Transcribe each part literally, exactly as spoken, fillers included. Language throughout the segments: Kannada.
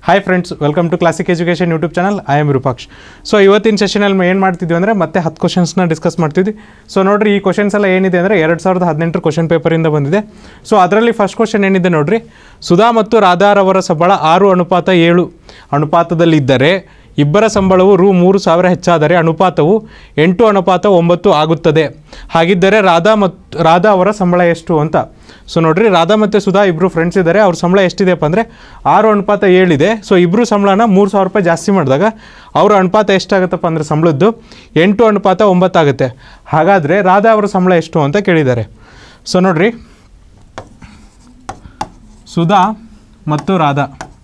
Hi friends, welcome to classic education YouTube channel. I am Virupaksh. So ಇವತ್ತಿನ ಸೆಷನಲ್ಲಿ ಏನು ಮಾಡ್ತಿದ್ವಿ ಅಂದರೆ ಮತ್ತೆ ಹತ್ತು ಕ್ವಶನ್ಸ್ನ ಡಿಸ್ಕಸ್ ಮಾಡ್ತಿದ್ವಿ. ಸೊ ನೋಡಿರಿ, ಈ ಕ್ವಶನ್ಸ್ ಎಲ್ಲ ಏನಿದೆ ಅಂದರೆ ಎರಡು ಸಾವಿರದ ಹದಿನೆಂಟರ ಕ್ವಶನ್ ಪೇಪರಿಂದ ಬಂದಿದೆ. ಸೊ ಅದರಲ್ಲಿ ಫಸ್ಟ್ ಕ್ವಶನ್ ಏನಿದೆ ನೋಡಿರಿ, ಸುಧಾ ಮತ್ತು ರಾಧಾರವರ ಸಂಬಳ ಆರು ಅನುಪಾತ ಏಳು ಅನುಪಾತದಲ್ಲಿದ್ದರೆ ಇಬ್ಬರ ಸಂಬಳವು ರು ಮೂರು ಸಾವಿರ ಹೆಚ್ಚಾದರೆ ಅನುಪಾತವು ಎಂಟು ಅನುಪಾತ ಒಂಬತ್ತು ಆಗುತ್ತದೆ. ಹಾಗಿದ್ದರೆ ರಾಧಾ ಮತ್ತು ರಾಧಾ ಅವರ ಸಂಬಳ ಎಷ್ಟು ಅಂತ. ಸೊ ನೋಡಿರಿ, ರಾಧಾ ಮತ್ತು ಸುಧಾ ಇಬ್ಬರು ಫ್ರೆಂಡ್ಸ್ ಇದ್ದಾರೆ. ಅವ್ರ ಸಂಬಳ ಎಷ್ಟಿದೆಯಪ್ಪ ಅಂದರೆ ಆರು ಅನುಪಾತ ಏಳಿದೆ. ಸೊ ಇಬ್ಬರು ಸಂಬಳನ ಮೂರು ಸಾವಿರ ರೂಪಾಯಿ ಜಾಸ್ತಿ ಮಾಡಿದಾಗ ಅವರ ಅನುಪಾತ ಎಷ್ಟಾಗುತ್ತಪ್ಪ ಅಂದರೆ ಸಂಬಳದ್ದು ಎಂಟು ಅನುಪಾತ ಒಂಬತ್ತಾಗುತ್ತೆ. ಹಾಗಾದರೆ ರಾಧಾ ಅವರ ಸಂಬಳ ಎಷ್ಟು ಅಂತ ಕೇಳಿದ್ದಾರೆ. ಸೊ ನೋಡಿರಿ, ಸುಧಾ ಮತ್ತು ರಾಧಾ,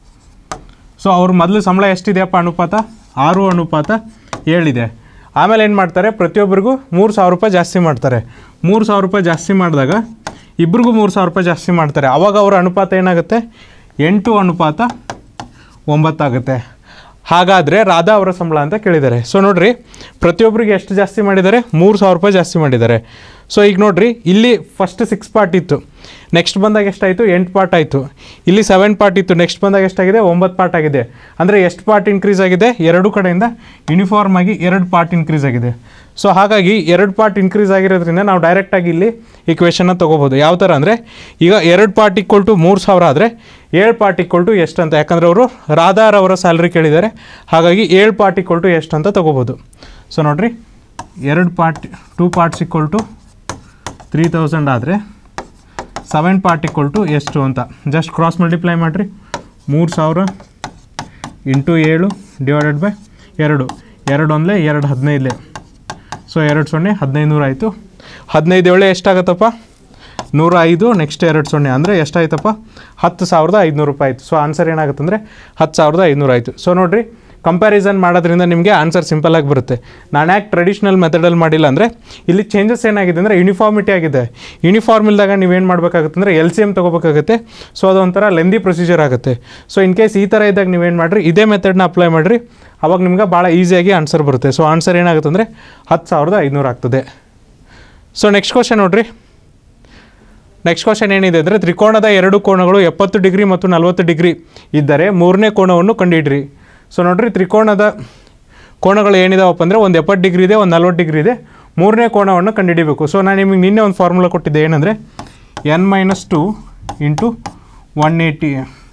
ಸೊ ಅವ್ರ ಮೊದಲು ಸಂಬಳ ಎಷ್ಟಿದೆಯಪ್ಪ ಅನುಪಾತ ಆರು ಅನುಪಾತ ಏಳಿದೆ. ಆಮೇಲೆ ಏನು ಮಾಡ್ತಾರೆ, ಪ್ರತಿಯೊಬ್ಬರಿಗೂ ಮೂರು ಸಾವಿರ ರೂಪಾಯಿ ಜಾಸ್ತಿ ಮಾಡ್ತಾರೆ. ಮೂರು ಸಾವಿರ ರೂಪಾಯಿ ಜಾಸ್ತಿ ಮಾಡಿದಾಗ ಇಬ್ರಿಗೂ ಮೂರು ಸಾವಿರ ರೂಪಾಯಿ ಜಾಸ್ತಿ ಮಾಡ್ತಾರೆ. ಆವಾಗ ಅವರ ಅನುಪಾತ ಏನಾಗುತ್ತೆ, ಎಂಟು ಅನುಪಾತ ಒಂಬತ್ತಾಗುತ್ತೆ. ಹಾಗಾದರೆ ರಾಧಾ ಅವರ ಸಂಬಳ ಅಂತ ಕೇಳಿದ್ದಾರೆ. ಸೊ ನೋಡಿರಿ, ಪ್ರತಿಯೊಬ್ಬರಿಗೆ ಎಷ್ಟು ಜಾಸ್ತಿ ಮಾಡಿದ್ದಾರೆ, ಮೂರು ಸಾವಿರ ರೂಪಾಯಿ ಜಾಸ್ತಿ ಮಾಡಿದ್ದಾರೆ. ಸೊ ಈಗ ನೋಡಿರಿ, ಇಲ್ಲಿ ಫಸ್ಟ್ ಸಿಕ್ಸ್ ಪಾರ್ಟ್ ಇತ್ತು, ನೆಕ್ಸ್ಟ್ ಬಂದಾಗ ಎಷ್ಟಾಯಿತು, ಎಂಟು ಪಾರ್ಟ್ ಆಯಿತು. ಇಲ್ಲಿ ಸೆವೆನ್ ಪಾರ್ಟ್ ಇತ್ತು, ನೆಕ್ಸ್ಟ್ ಬಂದಾಗ ಎಷ್ಟಾಗಿದೆ, ಒಂಬತ್ತು ಪಾರ್ಟ್ ಆಗಿದೆ. ಅಂದರೆ ಎಷ್ಟು ಪಾರ್ಟ್ ಇನ್ಕ್ರೀಸ್ ಆಗಿದೆ, ಎರಡು ಕಡೆಯಿಂದ ಯೂನಿಫಾರ್ಮ್ ಆಗಿ ಎರಡು ಪಾರ್ಟ್ ಇನ್ಕ್ರೀಸ್ ಆಗಿದೆ. ಸೊ ಹಾಗಾಗಿ ಎರಡು ಪಾರ್ಟ್ ಇನ್ಕ್ರೀಸ್ ಆಗಿರೋದ್ರಿಂದ ನಾವು ಡೈರೆಕ್ಟಾಗಿ ಇಲ್ಲಿ ಈಕ್ವೇಷನ್ನ ತೊಗೋಬೋದು. ಯಾವ ಥರ ಅಂದರೆ, ಈಗ ಎರಡು ಪಾರ್ಟ್ ಈಕ್ವಲ್ ಟು ಮೂರು ಸಾವಿರ ಆದರೆ ಏಳು ಪಾರ್ಟ್ ಈಕ್ವಲ್ ಟು ಎಷ್ಟು ಅಂತ, ಯಾಕಂದರೆ ಅವರು ರಾಧಾರವರ ಸ್ಯಾಲ್ರಿ ಕೇಳಿದ್ದಾರೆ. ಹಾಗಾಗಿ ಏಳು ಪಾರ್ಟ್ ಈಕ್ವಲ್ ಟು ಎಷ್ಟು ಅಂತ ತೊಗೋಬೋದು. ಸೊ ನೋಡಿರಿ, ಎರಡು part two parts equal to three thousand ಆದರೆ ಸೆವೆನ್ ಪಾರ್ಟ್ ಈಕ್ವಲ್ ಟು ಎಷ್ಟು ಅಂತ ಜಸ್ಟ್ ಕ್ರಾಸ್ ಮಲ್ಟಿಪ್ಲೈ ಮಾಡಿರಿ. ಮೂರು ಸಾವಿರ ಇಂಟು ಏಳು ಡಿವೈಡೆಡ್ ಬೈ ಎರಡು, ಎರಡು ಒಂದಲೇ ಎರಡು ಹದಿನೈದಲೇ. ಸೊ ಎರಡು ಸೊನ್ನೆ ಹದಿನೈದು ನೂರು ಆಯಿತು. ಹದಿನೈದು ಏಳೆ ಎಷ್ಟಾಗತ್ತಪ್ಪ, ನೂರ ಐದು. ನೆಕ್ಸ್ಟ್ ಎರಡು ಸೊನ್ನೆ ಅಂದರೆ ಎಷ್ಟಾಯ್ತಪ್ಪ, ಹತ್ತು ಸಾವಿರದ ಐದುನೂರು ರೂಪಾಯಿ ಆಯಿತು. ಸೊ ಆನ್ಸರ್ ಏನಾಗುತ್ತೆ ಅಂದರೆ ಹತ್ತು ಸಾವಿರದ ಐದುನೂರು ಆಯಿತು. ಸೊ ನೋಡಿರಿ, ಕಂಪ್ಯಾರಿಸನ್ ಮಾಡೋದ್ರಿಂದ ನಿಮಗೆ ಆನ್ಸರ್ ಸಿಂಪಲಾಗಿ ಬರುತ್ತೆ. ನಾನು ಯಾಕೆ ಟ್ರೆಡಿಷ್ನಲ್ ಮೆಥಡಲ್ಲಿ ಮಾಡಿಲ್ಲ ಅಂದರೆ, ಇಲ್ಲಿ ಚೇಂಜಸ್ ಏನಾಗಿದೆ ಅಂದರೆ ಯೂನಿಫಾರ್ಮಿಟಿ ಆಗಿದೆ. ಯೂನಿಫಾರ್ಮ್ ಇಲ್ದಾಗ ನೀವೇನು ಮಾಡಬೇಕಾಗುತ್ತೆ ಅಂದರೆ ಎಲ್ ಸಿ ಎಮ್ ತೊಗೋಬೇಕಾಗುತ್ತೆ. ಸೊ ಅದೊಂಥರ ಲೆಂದಿ ಪ್ರೊಸೀಜರ್ ಆಗುತ್ತೆ. ಸೊ ಇನ್ ಕೇಸ್ ಈ ಥರ ಇದ್ದಾಗ ನೀವೇನು ಮಾಡಿರಿ, ಇದೇ ಮೆಥಡ್ನ ಅಪ್ಲೈ ಮಾಡಿರಿ, ಅವಾಗ ನಿಮ್ಗೆ ಭಾಳ ಈಸಿಯಾಗಿ ಆನ್ಸರ್ ಬರುತ್ತೆ. ಸೊ ಆನ್ಸರ್ ಏನಾಗುತ್ತೆ ಅಂದರೆ ಹತ್ತು ಸಾವಿರದ ಐದುನೂರು ಆಗ್ತದೆ. ಸೊ ನೆಕ್ಸ್ಟ್ ಕ್ವಶನ್ ನೋಡಿರಿ, ನೆಕ್ಸ್ಟ್ ಕ್ವಶನ್ ಏನಿದೆ ಅಂದರೆ, ತ್ರಿಕೋಣದ ಎರಡು ಕೋಣಗಳು ಎಪ್ಪತ್ತು ಡಿಗ್ರಿ ಮತ್ತು ನಲವತ್ತು ಡಿಗ್ರಿ ಇದ್ದರೆ ಮೂರನೇ ಕೋಣವನ್ನು ಕಂಡುಹಿಡ್ರಿ. ಸೊ ನೋಡಿರಿ, ತ್ರಿಕೋಣದ ಕೋಣಗಳು ಏನಿದಾವಪ್ಪ ಅಂದರೆ ಒಂದು ಎಪ್ಪತ್ತು ಡಿಗ್ರಿ ಇದೆ, ಒಂದು ನಲ್ವತ್ತು ಡಿಗ್ರಿ ಇದೆ. ಮೂರನೇ ಕೋಣವನ್ನು ಕಂಡುಹಿಡಿಬೇಕು. ಸೊ ನಾನು ನಿಮಗೆ ನಿನ್ನೆ ಒಂದು ಫಾರ್ಮುಲಾ ಕೊಟ್ಟಿದ್ದೆ, ಏನಂದರೆ N minus two into one eighty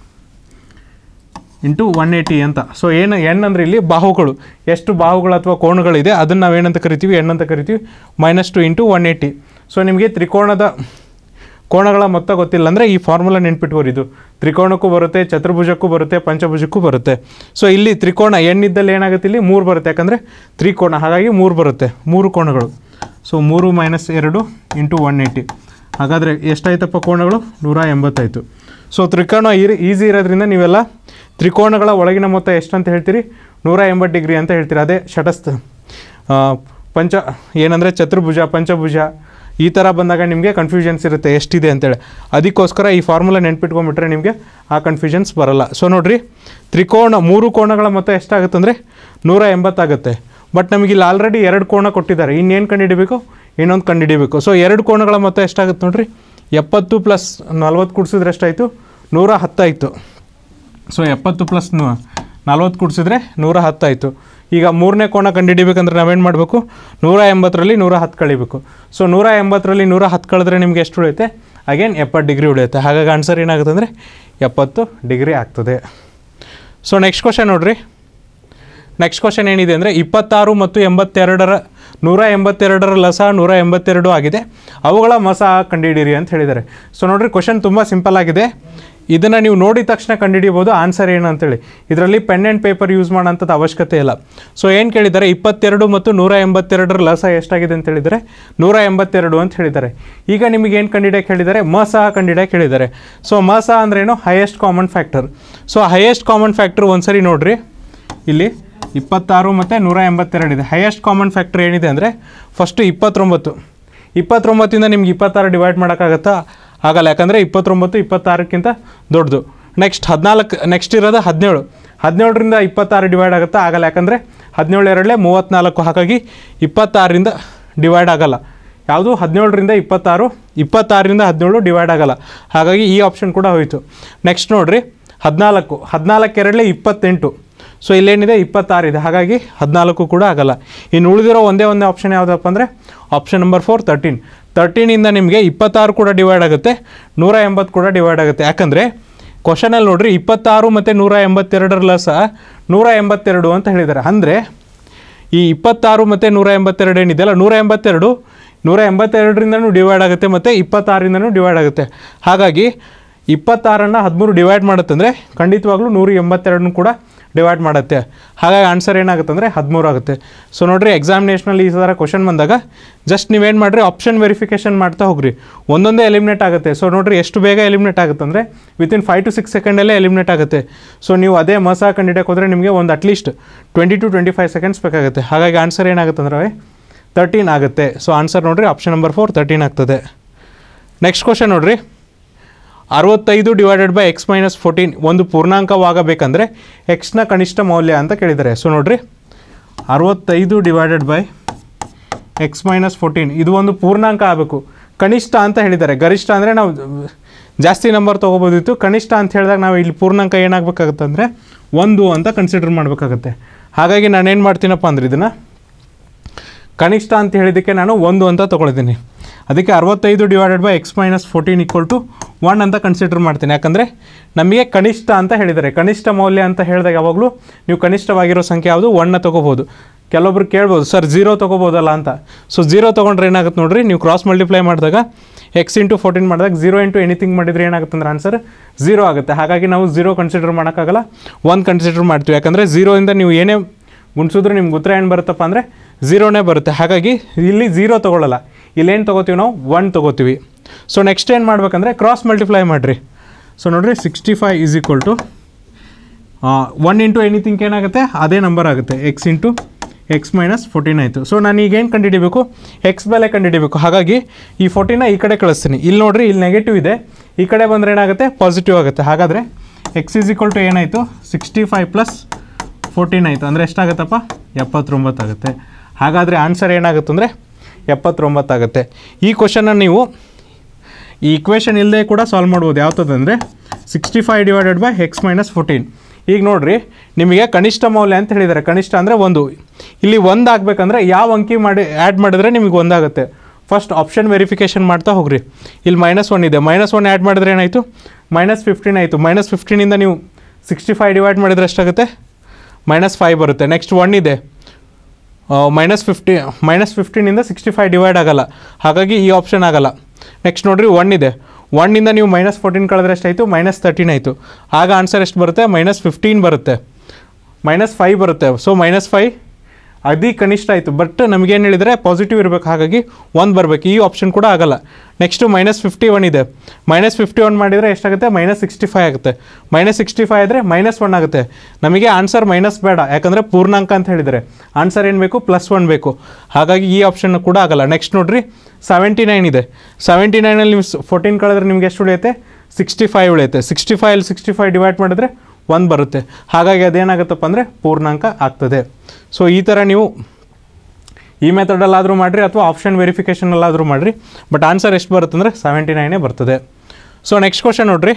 into one eighty ಅಂತ. ಸೊ ಏನು ಎನ್ ಅಂದರೆ ಇಲ್ಲಿ ಬಾಹುಗಳು, ಎಷ್ಟು ಬಾಹುಗಳು ಅಥವಾ ಕೋಣಗಳಿದೆ ಅದನ್ನು ನಾವೇನಂತ ಕರಿತೀವಿ, ಎನ್ ಅಂತ ಕರಿತೀವಿ. Minus two into one eighty. So ನಿಮಗೆ ತ್ರಿಕೋಣದ ಕೋಣಗಳ ಮೊತ್ತ ಗೊತ್ತಿಲ್ಲ ಅಂದರೆ ಈ ಫಾರ್ಮುಲಾ ನೆನ್ಪಿಟ್ಕೋರಿ. ಇದು ತ್ರಿಕೋಣಕ್ಕೂ ಬರುತ್ತೆ, ಚತುರ್ಭುಜಕ್ಕೂ ಬರುತ್ತೆ, ಪಂಚಭುಜಕ್ಕೂ ಬರುತ್ತೆ. ಸೊ ಇಲ್ಲಿ ತ್ರಿಕೋಣ ಎನ್ ಇದ್ದಲ್ಲಿ ಏನಾಗುತ್ತೆ, ಇಲ್ಲಿ ಮೂರು ಬರುತ್ತೆ, ಯಾಕಂದರೆ ತ್ರಿಕೋಣ, ಹಾಗಾಗಿ ಮೂರು ಬರುತ್ತೆ, ಮೂರು ಕೋಣಗಳು. ಸೊ ಮೂರು ಮೈನಸ್ ಎರಡು ಇಂಟು ಒನ್ ಏಯ್ಟಿ. ಹಾಗಾದರೆ ಎಷ್ಟಾಯ್ತಪ್ಪ ಕೋಣಗಳು, ನೂರ ಎಂಬತ್ತಾಯಿತು. ಸೊ ತ್ರಿಕೋಣ ಈಸಿ ಇರೋದ್ರಿಂದ ನೀವೆಲ್ಲ ತ್ರಿಕೋಣಗಳ ಒಳಗಿನ ಮೊತ್ತ ಎಷ್ಟು ಅಂತ ಹೇಳ್ತೀರಿ, ನೂರ ಎಂಬತ್ತು ಡಿಗ್ರಿ ಅಂತ ಹೇಳ್ತೀರಿ. ಅದೇ ಶಟಸ್ಥ ಪಂಚ ಏನಂದರೆ ಚತುರ್ಭುಜ, ಪಂಚಭುಜ ಈ ಥರ ಬಂದಾಗ ನಿಮಗೆ ಕನ್ಫ್ಯೂಷನ್ಸ್ ಇರುತ್ತೆ ಎಷ್ಟಿದೆ ಅಂತೇಳಿ. ಅದಕ್ಕೋಸ್ಕರ ಈ ಫಾರ್ಮುಲಾ ನೆನ್ಪಿಟ್ಕೊಂಡ್ಬಿಟ್ರೆ ನಿಮಗೆ ಆ ಕನ್ಫ್ಯೂಷನ್ಸ್ ಬರೋಲ್ಲ. ಸೊ ನೋಡಿರಿ, ತ್ರಿಕೋಣ ಮೂರು ಕೋಣಗಳ ಮೊತ್ತ ಎಷ್ಟಾಗುತ್ತೆ ಅಂದರೆ ನೂರ ಎಂಬತ್ತಾಗುತ್ತೆ. ಬಟ್ ನಮಗೆ ಇಲ್ಲಿ ಆಲ್ರೆಡಿ ಎರಡು ಕೋಣ ಕೊಟ್ಟಿದ್ದಾರೆ, ಇನ್ನೇನು ಕಂಡುಹಿಡಿಬೇಕು, ಇನ್ನೊಂದು ಕಂಡುಹಿಡಿಬೇಕು. ಸೊ ಎರಡು ಕೋಣಗಳ ಮೊತ್ತ ಎಷ್ಟಾಗುತ್ತೆ ನೋಡಿರಿ, ಎಪ್ಪತ್ತು ಪ್ಲಸ್ ನಲ್ವತ್ತು ಕೂಡಿಸಿದ್ರೆ ಎಷ್ಟಾಯಿತು, ನೂರ ಹತ್ತಾಯಿತು. ಸೊ ಎಪ್ಪತ್ತು ಪ್ಲಸ್ ನಲ್ವತ್ತು ಕೂಡಿಸಿದ್ರೆ ನೂರ ಹತ್ತಾಯಿತು. ಈಗ ಮೂರನೇ ಕೋಣ ಕಂಡುಹಿಡಿಬೇಕಂದ್ರೆ ನಾವೇನು ಮಾಡಬೇಕು, ನೂರ ಎಂಬತ್ತರಲ್ಲಿ ನೂರ ಹತ್ತು ಕಳಿಬೇಕು. ಸೊ ನೂರ ಎಂಬತ್ತರಲ್ಲಿ ನೂರ ಹತ್ತು ಕಳೆದ್ರೆ ನಿಮಗೆ ಎಷ್ಟು ಉಳಿಯುತ್ತೆ, ಅಗೇನ್ ಎಪ್ಪತ್ತು ಡಿಗ್ರಿ ಉಳಿಯುತ್ತೆ. ಹಾಗಾಗಿ ಆನ್ಸರ್ ಏನಾಗುತ್ತೆ ಅಂದರೆ ಎಪ್ಪತ್ತು ಡಿಗ್ರಿ ಆಗ್ತದೆ. ಸೊ ನೆಕ್ಸ್ಟ್ ಕ್ವಶನ್ ನೋಡಿರಿ, ನೆಕ್ಸ್ಟ್ ಕ್ವಶನ್ ಏನಿದೆ ಅಂದರೆ, ಇಪ್ಪತ್ತಾರು ಮತ್ತು ಎಂಬತ್ತೆರಡರ ನೂರ ಎಂಬತ್ತೆರಡರ ಲಸ ನೂರ ಎಂಬತ್ತೆರಡು ಆಗಿದೆ, ಅವುಗಳ ಮಸ ಕಂಡುಹಿಡಿಯಿರಿ ಅಂತ ಹೇಳಿದ್ದಾರೆ. ಸೊ ನೋಡಿರಿ, ಕ್ವಶನ್ ತುಂಬ ಸಿಂಪಲ್ ಆಗಿದೆ. ಇದನ್ನು ನೀವು ನೋಡಿದ ತಕ್ಷಣ ಕಂಡುಹಿಡಿಬೋದು ಆನ್ಸರ್ ಏನು ಅಂತೇಳಿ. ಇದರಲ್ಲಿ ಪೆನ್ ಆ್ಯಂಡ್ ಪೇಪರ್ ಯೂಸ್ ಮಾಡೋಂಥದ್ದು ಅವಶ್ಯಕತೆ ಇಲ್ಲ. ಸೊ ಏನು ಕೇಳಿದ್ದಾರೆ, ಇಪ್ಪತ್ತೆರಡು ಮತ್ತು ನೂರ ಎಂಬತ್ತೆರಡರ ಲಸ ಎಷ್ಟಾಗಿದೆ ಅಂತ ಹೇಳಿದರೆ ನೂರ ಎಂಬತ್ತೆರಡು ಅಂತ ಹೇಳಿದ್ದಾರೆ. ಈಗ ನಿಮಗೆ ಏನು ಕಂಡುಹಿಡಿಯೋಕೆ ಹೇಳಿದ್ದಾರೆ, ಮಸ ಕಂಡುಹಿಡಿಯೋಕೆ ಹೇಳಿದ್ದಾರೆ. ಸೊ ಮಸ ಅಂದ್ರೇನು, highest common factor. So highest common factor ಒಂದು ಸರಿ ನೋಡಿರಿ, ಇಲ್ಲಿ ಇಪ್ಪತ್ತಾರು ಮತ್ತು ನೂರ ಎಂಬತ್ತೆರಡು ಇದೆ. ಹೈಯೆಸ್ಟ್ ಕಾಮನ್ ಫ್ಯಾಕ್ಟರ್ ಏನಿದೆ ಅಂದರೆ ಫಸ್ಟು ಇಪ್ಪತ್ತೊಂಬತ್ತು. ಇಪ್ಪತ್ತೊಂಬತ್ತಿಂದ ನಿಮ್ಗೆ ಇಪ್ಪತ್ತಾರು ಡಿವೈಡ್ ಮಾಡೋಕ್ಕಾಗತ್ತಾ, ಆಗಲ್ಲ, ಯಾಕಂದರೆ ಇಪ್ಪತ್ತೊಂಬತ್ತು ಇಪ್ಪತ್ತಾರಕ್ಕಿಂತ ದೊಡ್ಡದು. ನೆಕ್ಸ್ಟ್ ಹದಿನಾಲ್ಕು, ನೆಕ್ಸ್ಟ್ ಇರೋದು ಹದಿನೇಳು. ಹದಿನೇಳರಿಂದ ಇಪ್ಪತ್ತಾರು ಡಿವೈಡ್ ಆಗುತ್ತಾ, ಆಗಲ್ಲ, ಯಾಕಂದರೆ ಹದಿನೇಳು ಎರಡಲೇ ಮೂವತ್ತ್ನಾಲ್ಕು. ಹಾಗಾಗಿ ಇಪ್ಪತ್ತಾರರಿಂದ ಡಿವೈಡ್ ಆಗೋಲ್ಲ. ಯಾವುದು, ಹದಿನೇಳರಿಂದ ಇಪ್ಪತ್ತಾರು, ಇಪ್ಪತ್ತಾರರಿಂದ ಹದಿನೇಳು ಡಿವೈಡ್ ಆಗೋಲ್ಲ. ಹಾಗಾಗಿ ಈ ಆಪ್ಷನ್ ಕೂಡ ಹೋಯಿತು. ನೆಕ್ಸ್ಟ್ ನೋಡಿರಿ, ಹದಿನಾಲ್ಕು ಹದಿನಾಲ್ಕು ಎರಡಲೇ ಇಪ್ಪತ್ತೆಂಟು. ಸೊ ಇಲ್ಲೇನಿದೆ ಇಪ್ಪತ್ತಾರು ಇದೆ, ಹಾಗಾಗಿ ಹದಿನಾಲ್ಕು ಕೂಡ ಆಗಲ್ಲ. ಇನ್ನು ಉಳಿದಿರೋ ಒಂದೇ ಒಂದೇ ಆಪ್ಷನ್ ಯಾವುದಪ್ಪ ಅಂದರೆ ಆಪ್ಷನ್ ನಂಬರ್ ಫೋರ್ ತರ್ಟೀನ್. ತರ್ಟೀನಿಂದ ನಿಮಗೆ ಇಪ್ಪತ್ತಾರು ಕೂಡ ಡಿವೈಡ್ ಆಗುತ್ತೆ, ನೂರ ಎಂಬತ್ತು ಕೂಡ ಡಿವೈಡ್ ಆಗುತ್ತೆ. ಯಾಕಂದರೆ ಕ್ವಶನಲ್ಲಿ ನೋಡಿರಿ ಇಪ್ಪತ್ತಾರು ಮತ್ತು ನೂರ ಎಂಬತ್ತೆರಡರ ಸಹ ನೂರ ಎಂಬತ್ತೆರಡು ಅಂತ ಹೇಳಿದ್ದಾರೆ. ಅಂದರೆ ಈ ಇಪ್ಪತ್ತಾರು ಮತ್ತು ನೂರ ಎಂಬತ್ತೆರಡು ಏನಿದೆಯಲ್ಲ, ನೂರ ಎಂಬತ್ತೆರಡು ನೂರ ಎಂಬತ್ತೆರಡರಿಂದನೂ ಡಿವೈಡ್ ಆಗುತ್ತೆ ಮತ್ತು ಇಪ್ಪತ್ತಾರರಿಂದನೂ ಡಿವೈಡ್ ಆಗುತ್ತೆ. ಹಾಗಾಗಿ ಇಪ್ಪತ್ತಾರನ್ನು ಹದಿಮೂರು ಡಿವೈಡ್ ಮಾಡುತ್ತಂದರೆ ಖಂಡಿತವಾಗ್ಲೂ ನೂರ ಎಂಬತ್ತೆರಡನ್ನು ಕೂಡ ಡಿವೈಡ್ ಮಾಡುತ್ತೆ. ಹಾಗಾಗಿ ಆನ್ಸರ್ ಏನಾಗುತ್ತೆ ಅಂದರೆ ಹದಿಮೂರು ಆಗುತ್ತೆ. ಸೊ ನೋಡಿರಿ ಎಕ್ಸಾಮಿನೇಷನಲ್ಲಿ ಈ ಥರ ಕ್ವಶನ್ ಬಂದಾಗ ಜಸ್ಟ್ ನೀವೇನು ಮಾಡಿರಿ ಆಪ್ಷನ್ ವೆರಿಫಿಕೇಷನ್ ಮಾಡ್ತಾ ಹೋಗ್ರಿ, ಒಂದೊಂದೇ ಎಲಿಮಿನೇಟ್ ಆಗುತ್ತೆ. ಸೊ ನೋಡಿರಿ ಎಷ್ಟು ಬೇಗ ಎಲಿಮಿನೇಟ್ ಆಗುತ್ತೆ ಅಂದರೆ ವಿತಿನ್ ಫೈವ್ ಟು ಸಿಕ್ಸ್ ಸೆಕೆಂಡಲ್ಲೇ ಎಲಿಮಿನೇಟ್ ಆಗುತ್ತೆ. ಸೊ ನೀವು ಅದೇ ಮಸ ಕಂಡಿಡಿಯೋಕೆ ಹೋದರೆ ನಿಮಗೆ ಒಂದು at least twenty to twenty five seconds ಬೇಕಾಗುತ್ತೆ. ಹಾಗಾಗಿ ಆನ್ಸರ್ ಏನಾಗುತ್ತೆ ಅಂದರೆ ತರ್ಟೀನ್ ಆಗುತ್ತೆ. ಸೊ ಆನ್ಸರ್ ನೋಡಿರಿ ಆಪ್ಷನ್ ನಂಬರ್ ಫೋರ್ ತರ್ಟೀನ್ ಆಗ್ತದೆ. ನೆಕ್ಸ್ಟ್ ಕ್ವಶನ್ ನೋಡಿರಿ, ಅರವತ್ತೈದು divided by X minus fourteen ಒಂದು ಪೂರ್ಣಾಂಕವಾಗಬೇಕಂದ್ರೆ ಎಕ್ಸ್ನ ಕನಿಷ್ಠ ಮೌಲ್ಯ ಅಂತ ಕೇಳಿದ್ದಾರೆ. ಸೊ ನೋಡಿರಿ ಅರವತ್ತೈದು divided by X minus fourteen ಇದು ಒಂದು ಪೂರ್ಣಾಂಕ ಆಗಬೇಕು. ಕನಿಷ್ಠ ಅಂತ ಹೇಳಿದ್ದಾರೆ, ಗರಿಷ್ಠ ಅಂದರೆ ನಾವು ಜಾಸ್ತಿ ನಂಬರ್ ತೊಗೋಬೋದಿತ್ತು. ಕನಿಷ್ಠ ಅಂತ ಹೇಳಿದಾಗ ನಾವು ಇಲ್ಲಿ ಪೂರ್ಣಾಂಕ ಏನಾಗಬೇಕಾಗುತ್ತೆ ಅಂದರೆ ಒಂದು ಅಂತ ಕನ್ಸಿಡರ್ ಮಾಡಬೇಕಾಗುತ್ತೆ. ಹಾಗಾಗಿ ನಾನೇನು ಮಾಡ್ತೀನಪ್ಪ ಅಂದರೆ ಇದನ್ನು ಕನಿಷ್ಠ ಅಂತ ಹೇಳಿದ್ದಕ್ಕೆ ನಾನು ಒಂದು ಅಂತ ತೊಗೊಳಿದ್ದೀನಿ. ಅದಕ್ಕೆ ಅರವತ್ತೈದು divided by X minus fourteen equal to one ಅಂತ ಕನ್ಸಿಡರ್ ಮಾಡ್ತೀನಿ. ಯಾಕಂದರೆ ನಮಗೆ ಕನಿಷ್ಠ ಅಂತ ಹೇಳಿದ್ದಾರೆ. ಕನಿಷ್ಠ ಮೌಲ್ಯ ಅಂತ ಹೇಳಿದಾಗ ಯಾವಾಗಲೂ ನೀವು ಕನಿಷ್ಠವಾಗಿರೋ ಸಂಖ್ಯೆ ಯಾವುದು ಒನ್ನ ತೊಗೋಬೋದು. ಕೆಲವೊಬ್ರು ಕೇಳ್ಬೋದು ಸರ್ ಝೀರೋ ತೊಗೋಬೋದಲ್ಲ ಅಂತ. ಸೊ ಝೀರೋ ತೊಗೊಂಡ್ರೆ ಏನಾಗುತ್ತೆ ನೋಡಿರಿ, ನೀವು ಕ್ರಾಸ್ ಮಲ್ಟಿಪ್ಲೈ ಮಾಡಿದಾಗ ಎಕ್ಸ್ ಇಂಟು ಫೋರ್ಟೀನ್ ಮಾಡಿದಾಗ ಝೀರೋ ಇಂಟು ಎನಿಥಿಂಗ್ ಮಾಡಿದರೆ ಏನಾಗುತ್ತೆ ಅಂದರೆ ಆನ್ಸರ್ ಝೀರೋ ಆಗುತ್ತೆ. ಹಾಗಾಗಿ ನಾವು ಝೀರೋ ಕನ್ಸಿಡರ್ ಮಾಡೋಕ್ಕಾಗಲ್ಲ, ಒನ್ ಕನ್ಸಿಡರ್ ಮಾಡ್ತೀವಿ. ಯಾಕಂದರೆ ಝೀರೋಯಿಂದ ನೀವು ಏನೇ ಗುಣಿಸಿದ್ರೆ ನಿಮ್ಗೆ ಉತ್ತರ ಏನು ಬರುತ್ತಪ್ಪ ಅಂದರೆ ಝೀರೋನೇ ಬರುತ್ತೆ. ಹಾಗಾಗಿ ಇಲ್ಲಿ ಝೀರೋ ತೊಗೊಳ್ಳಲ್ಲ, ಇಲ್ಲೇನು ತೊಗೋತೀವಿ ನಾವು ಒನ್ ತೊಗೋತೀವಿ. ಸೊ ನೆಕ್ಸ್ಟ್ ಏನು ಮಾಡ್ಬೇಕಂದ್ರೆ ಕ್ರಾಸ್ ಮಲ್ಟಿಪ್ಲೈ ಮಾಡಿರಿ. ಸೊ ನೋಡಿರಿ sixty five is equal to one into anything ಏನಾಗುತ್ತೆ ಅದೇ ನಂಬರ್ ಆಗುತ್ತೆ, X into X minus fourteen ಆಯಿತು. ಸೊ ನಾನು ಈಗೇನು ಕಂಡುಹಿಡಿಬೇಕು, ಎಕ್ಸ್ ಬೆಲೆ ಕಂಡುಹಿಡಿಬೇಕು. ಹಾಗಾಗಿ ಈ ಫೋರ್ಟೀನ ಈ ಕಡೆ ಕಳಿಸ್ತೀನಿ. ಇಲ್ಲಿ ನೋಡಿರಿ ಇಲ್ಲಿ ನೆಗೆಟಿವ್ ಇದೆ, ಈ ಕಡೆ ಬಂದರೆ ಏನಾಗುತ್ತೆ ಪಾಸಿಟಿವ್ ಆಗುತ್ತೆ. ಹಾಗಾದರೆ ಎಕ್ಸ್ ಈಸ್ ಈಕ್ವಲ್ ಟು ಏನಾಯಿತು ಸಿಕ್ಸ್ಟಿ ಫೈವ್ ಪ್ಲಸ್ ಫೋರ್ಟೀನ್ ಆಯಿತು. ಅಂದರೆ ಎಷ್ಟಾಗುತ್ತಪ್ಪ ಎಪ್ಪತ್ತೊಂಬತ್ತು ಆಗುತ್ತೆ. ಹಾಗಾದರೆ ಆನ್ಸರ್ ಏನಾಗುತ್ತೆ ಅಂದರೆ ಎಪ್ಪತ್ತೊಂಬತ್ತಾಗುತ್ತೆ. ಈ ಕ್ವಶನ್ನ ನೀವು ಈ ಇಕ್ವೇಷನ್ ಇಲ್ಲದೆ ಕೂಡ ಸಾಲ್ವ್ ಮಾಡ್ಬೋದು. ಯಾವುದಂದರೆ sixty five divided by X minus fourteen. ಈಗ ನೋಡಿರಿ ನಿಮಗೆ ಕನಿಷ್ಠ ಮೌಲ್ಯ ಅಂತ ಹೇಳಿದ್ದಾರೆ. ಕನಿಷ್ಠ ಅಂದರೆ ಒಂದು. ಇಲ್ಲಿ ಒಂದು ಆಗಬೇಕಂದ್ರೆ ಯಾವ ಅಂಕಿ ಮಾಡಿ ಆ್ಯಡ್ ಮಾಡಿದ್ರೆ ನಿಮಗೆ ಒಂದಾಗುತ್ತೆ. ಫಸ್ಟ್ ಆಪ್ಷನ್ ವೆರಿಫಿಕೇಷನ್ ಮಾಡ್ತಾ ಹೋಗ್ರಿ. ಇಲ್ಲಿ ಮೈನಸ್ ಒನ್ ಇದೆ, ಮೈನಸ್ ಒನ್ ಆ್ಯಡ್ ಮಾಡಿದ್ರೆ ಏನಾಯಿತು ಮೈನಸ್ ಫಿಫ್ಟೀನ್ ಆಯಿತು. ಮೈನಸ್ ಫಿಫ್ಟೀನಿಂದ ನೀವು ಸಿಕ್ಸ್ಟಿ ಫೈವ್ ಡಿವೈಡ್ ಮಾಡಿದರೆ ಎಷ್ಟಾಗುತ್ತೆ ಮೈನಸ್ ಫೈವ್ ಬರುತ್ತೆ. ನೆಕ್ಸ್ಟ್ ಒನ್ ಇದೆ, ಮೈನಸ್ ಫಿಫ್ಟಿ ಮೈನಸ್ ಫಿಫ್ಟೀನಿಂದ ಸಿಕ್ಸ್ಟಿ ಫೈವ್ ಡಿವೈಡ್ ಆಗೋಲ್ಲ, ಹಾಗಾಗಿ ಈ ಆಪ್ಷನ್ ಆಗೋಲ್ಲ. ನೆಕ್ಸ್ಟ್ ನೋಡಿರಿ ಒನ್ ಇದೆ, ಒನ್ನಿಂದ ನೀವು ಮೈನಸ್ ಫೋರ್ಟೀನ್ ಕಳೆದ್ರೆ ಎಷ್ಟಾಯಿತು ಮೈನಸ್ ತರ್ಟೀನ್ ಆಯಿತು. ಆಗ ಆನ್ಸರ್ ಎಷ್ಟು ಬರುತ್ತೆ ಮೈನಸ್ ಫಿಫ್ಟೀನ್ ಬರುತ್ತೆ, ಮೈನಸ್ ಫೈವ್ ಬರುತ್ತೆ. ಸೊ ಮೈನಸ್ ಫೈವ್ ಅದಿ ಕನಿಷ್ಠ ಆಯಿತು. ಬಟ್ ನಮಗೇನು ಹೇಳಿದರೆ ಪಾಸಿಟಿವ್ ಇರಬೇಕು, ಹಾಗಾಗಿ ಒಂದು ಬರಬೇಕು. ಈ ಆಪ್ಷನ್ ಕೂಡ ಆಗೋಲ್ಲ. ನೆಕ್ಸ್ಟು ಮೈನಸ್ ಫಿಫ್ಟಿ ಒನ್ ಇದೆ, ಮೈನಸ್ ಫಿಫ್ಟಿ ಒನ್ ಮಾಡಿದರೆ ಎಷ್ಟಾಗುತ್ತೆ ಮೈನಸ್ ಸಿಕ್ಸ್ಟಿ ಫೈವ್ ಆಗುತ್ತೆ. ಮೈನಸ್ ಸಿಕ್ಸ್ಟಿ ಫೈವ್ ಆದರೆ ಮೈನಸ್ ಒನ್ ಆಗುತ್ತೆ. ನಮಗೆ ಆನ್ಸರ್ ಮೈನಸ್ ಬೇಡ, ಯಾಕಂದರೆ ಪೂರ್ಣಾಂಕ ಅಂತ ಹೇಳಿದರೆ ಆನ್ಸರ್ ಏನು ಬೇಕು ಪ್ಲಸ್ ಒನ್ ಬೇಕು. ಹಾಗಾಗಿ ಈ ಆಪ್ಷನ್ ಕೂಡ ಆಗೋಲ್ಲ. ನೆಕ್ಸ್ಟ್ ನೋಡಿರಿ ಸೆವೆಂಟಿ ನೈನ್ ಇದೆ, ಸೆವೆಂಟಿ ನೈನಲ್ಲಿ ನೀವು ಫೋರ್ಟೀನ್ ಕಳೆದ್ರೆ ನಿಮ್ಗೆ ಎಷ್ಟು ಉಳಿಯುತ್ತೆ ಸಿಕ್ಸ್ಟಿ ಫೈವ್ ಉಳಿಯುತ್ತೆ. ಸಿಕ್ಸ್ಟಿ ಫೈವಲ್ಲಿ ಸಿಕ್ಸ್ಟಿ ಫೈವ್ ಡಿವೈಡ್ ಮಾಡಿದ್ರೆ ಒಂದು ಬರುತ್ತೆ. ಹಾಗಾಗಿ ಅದೇನಾಗುತ್ತಪ್ಪ ಅಂದರೆ ಪೂರ್ಣಾಂಕ ಆಗ್ತದೆ. ಸೊ ಈ ಥರ ನೀವು ಈ ಮೆಥಡಲ್ಲಾದರೂ ಮಾಡಿರಿ ಅಥವಾ ಆಪ್ಷನ್ ವೆರಿಫಿಕೇಷನಲ್ಲಾದರೂ ಮಾಡಿರಿ, ಬಟ್ ಆನ್ಸರ್ ಎಷ್ಟು ಬರುತ್ತೆ ಅಂದರೆ ಸೆವೆಂಟಿ ನೈನೇ ಬರ್ತದೆ. ಸೊ ನೆಕ್ಸ್ಟ್ ಕ್ವಶನ್ ನೋಡಿರಿ,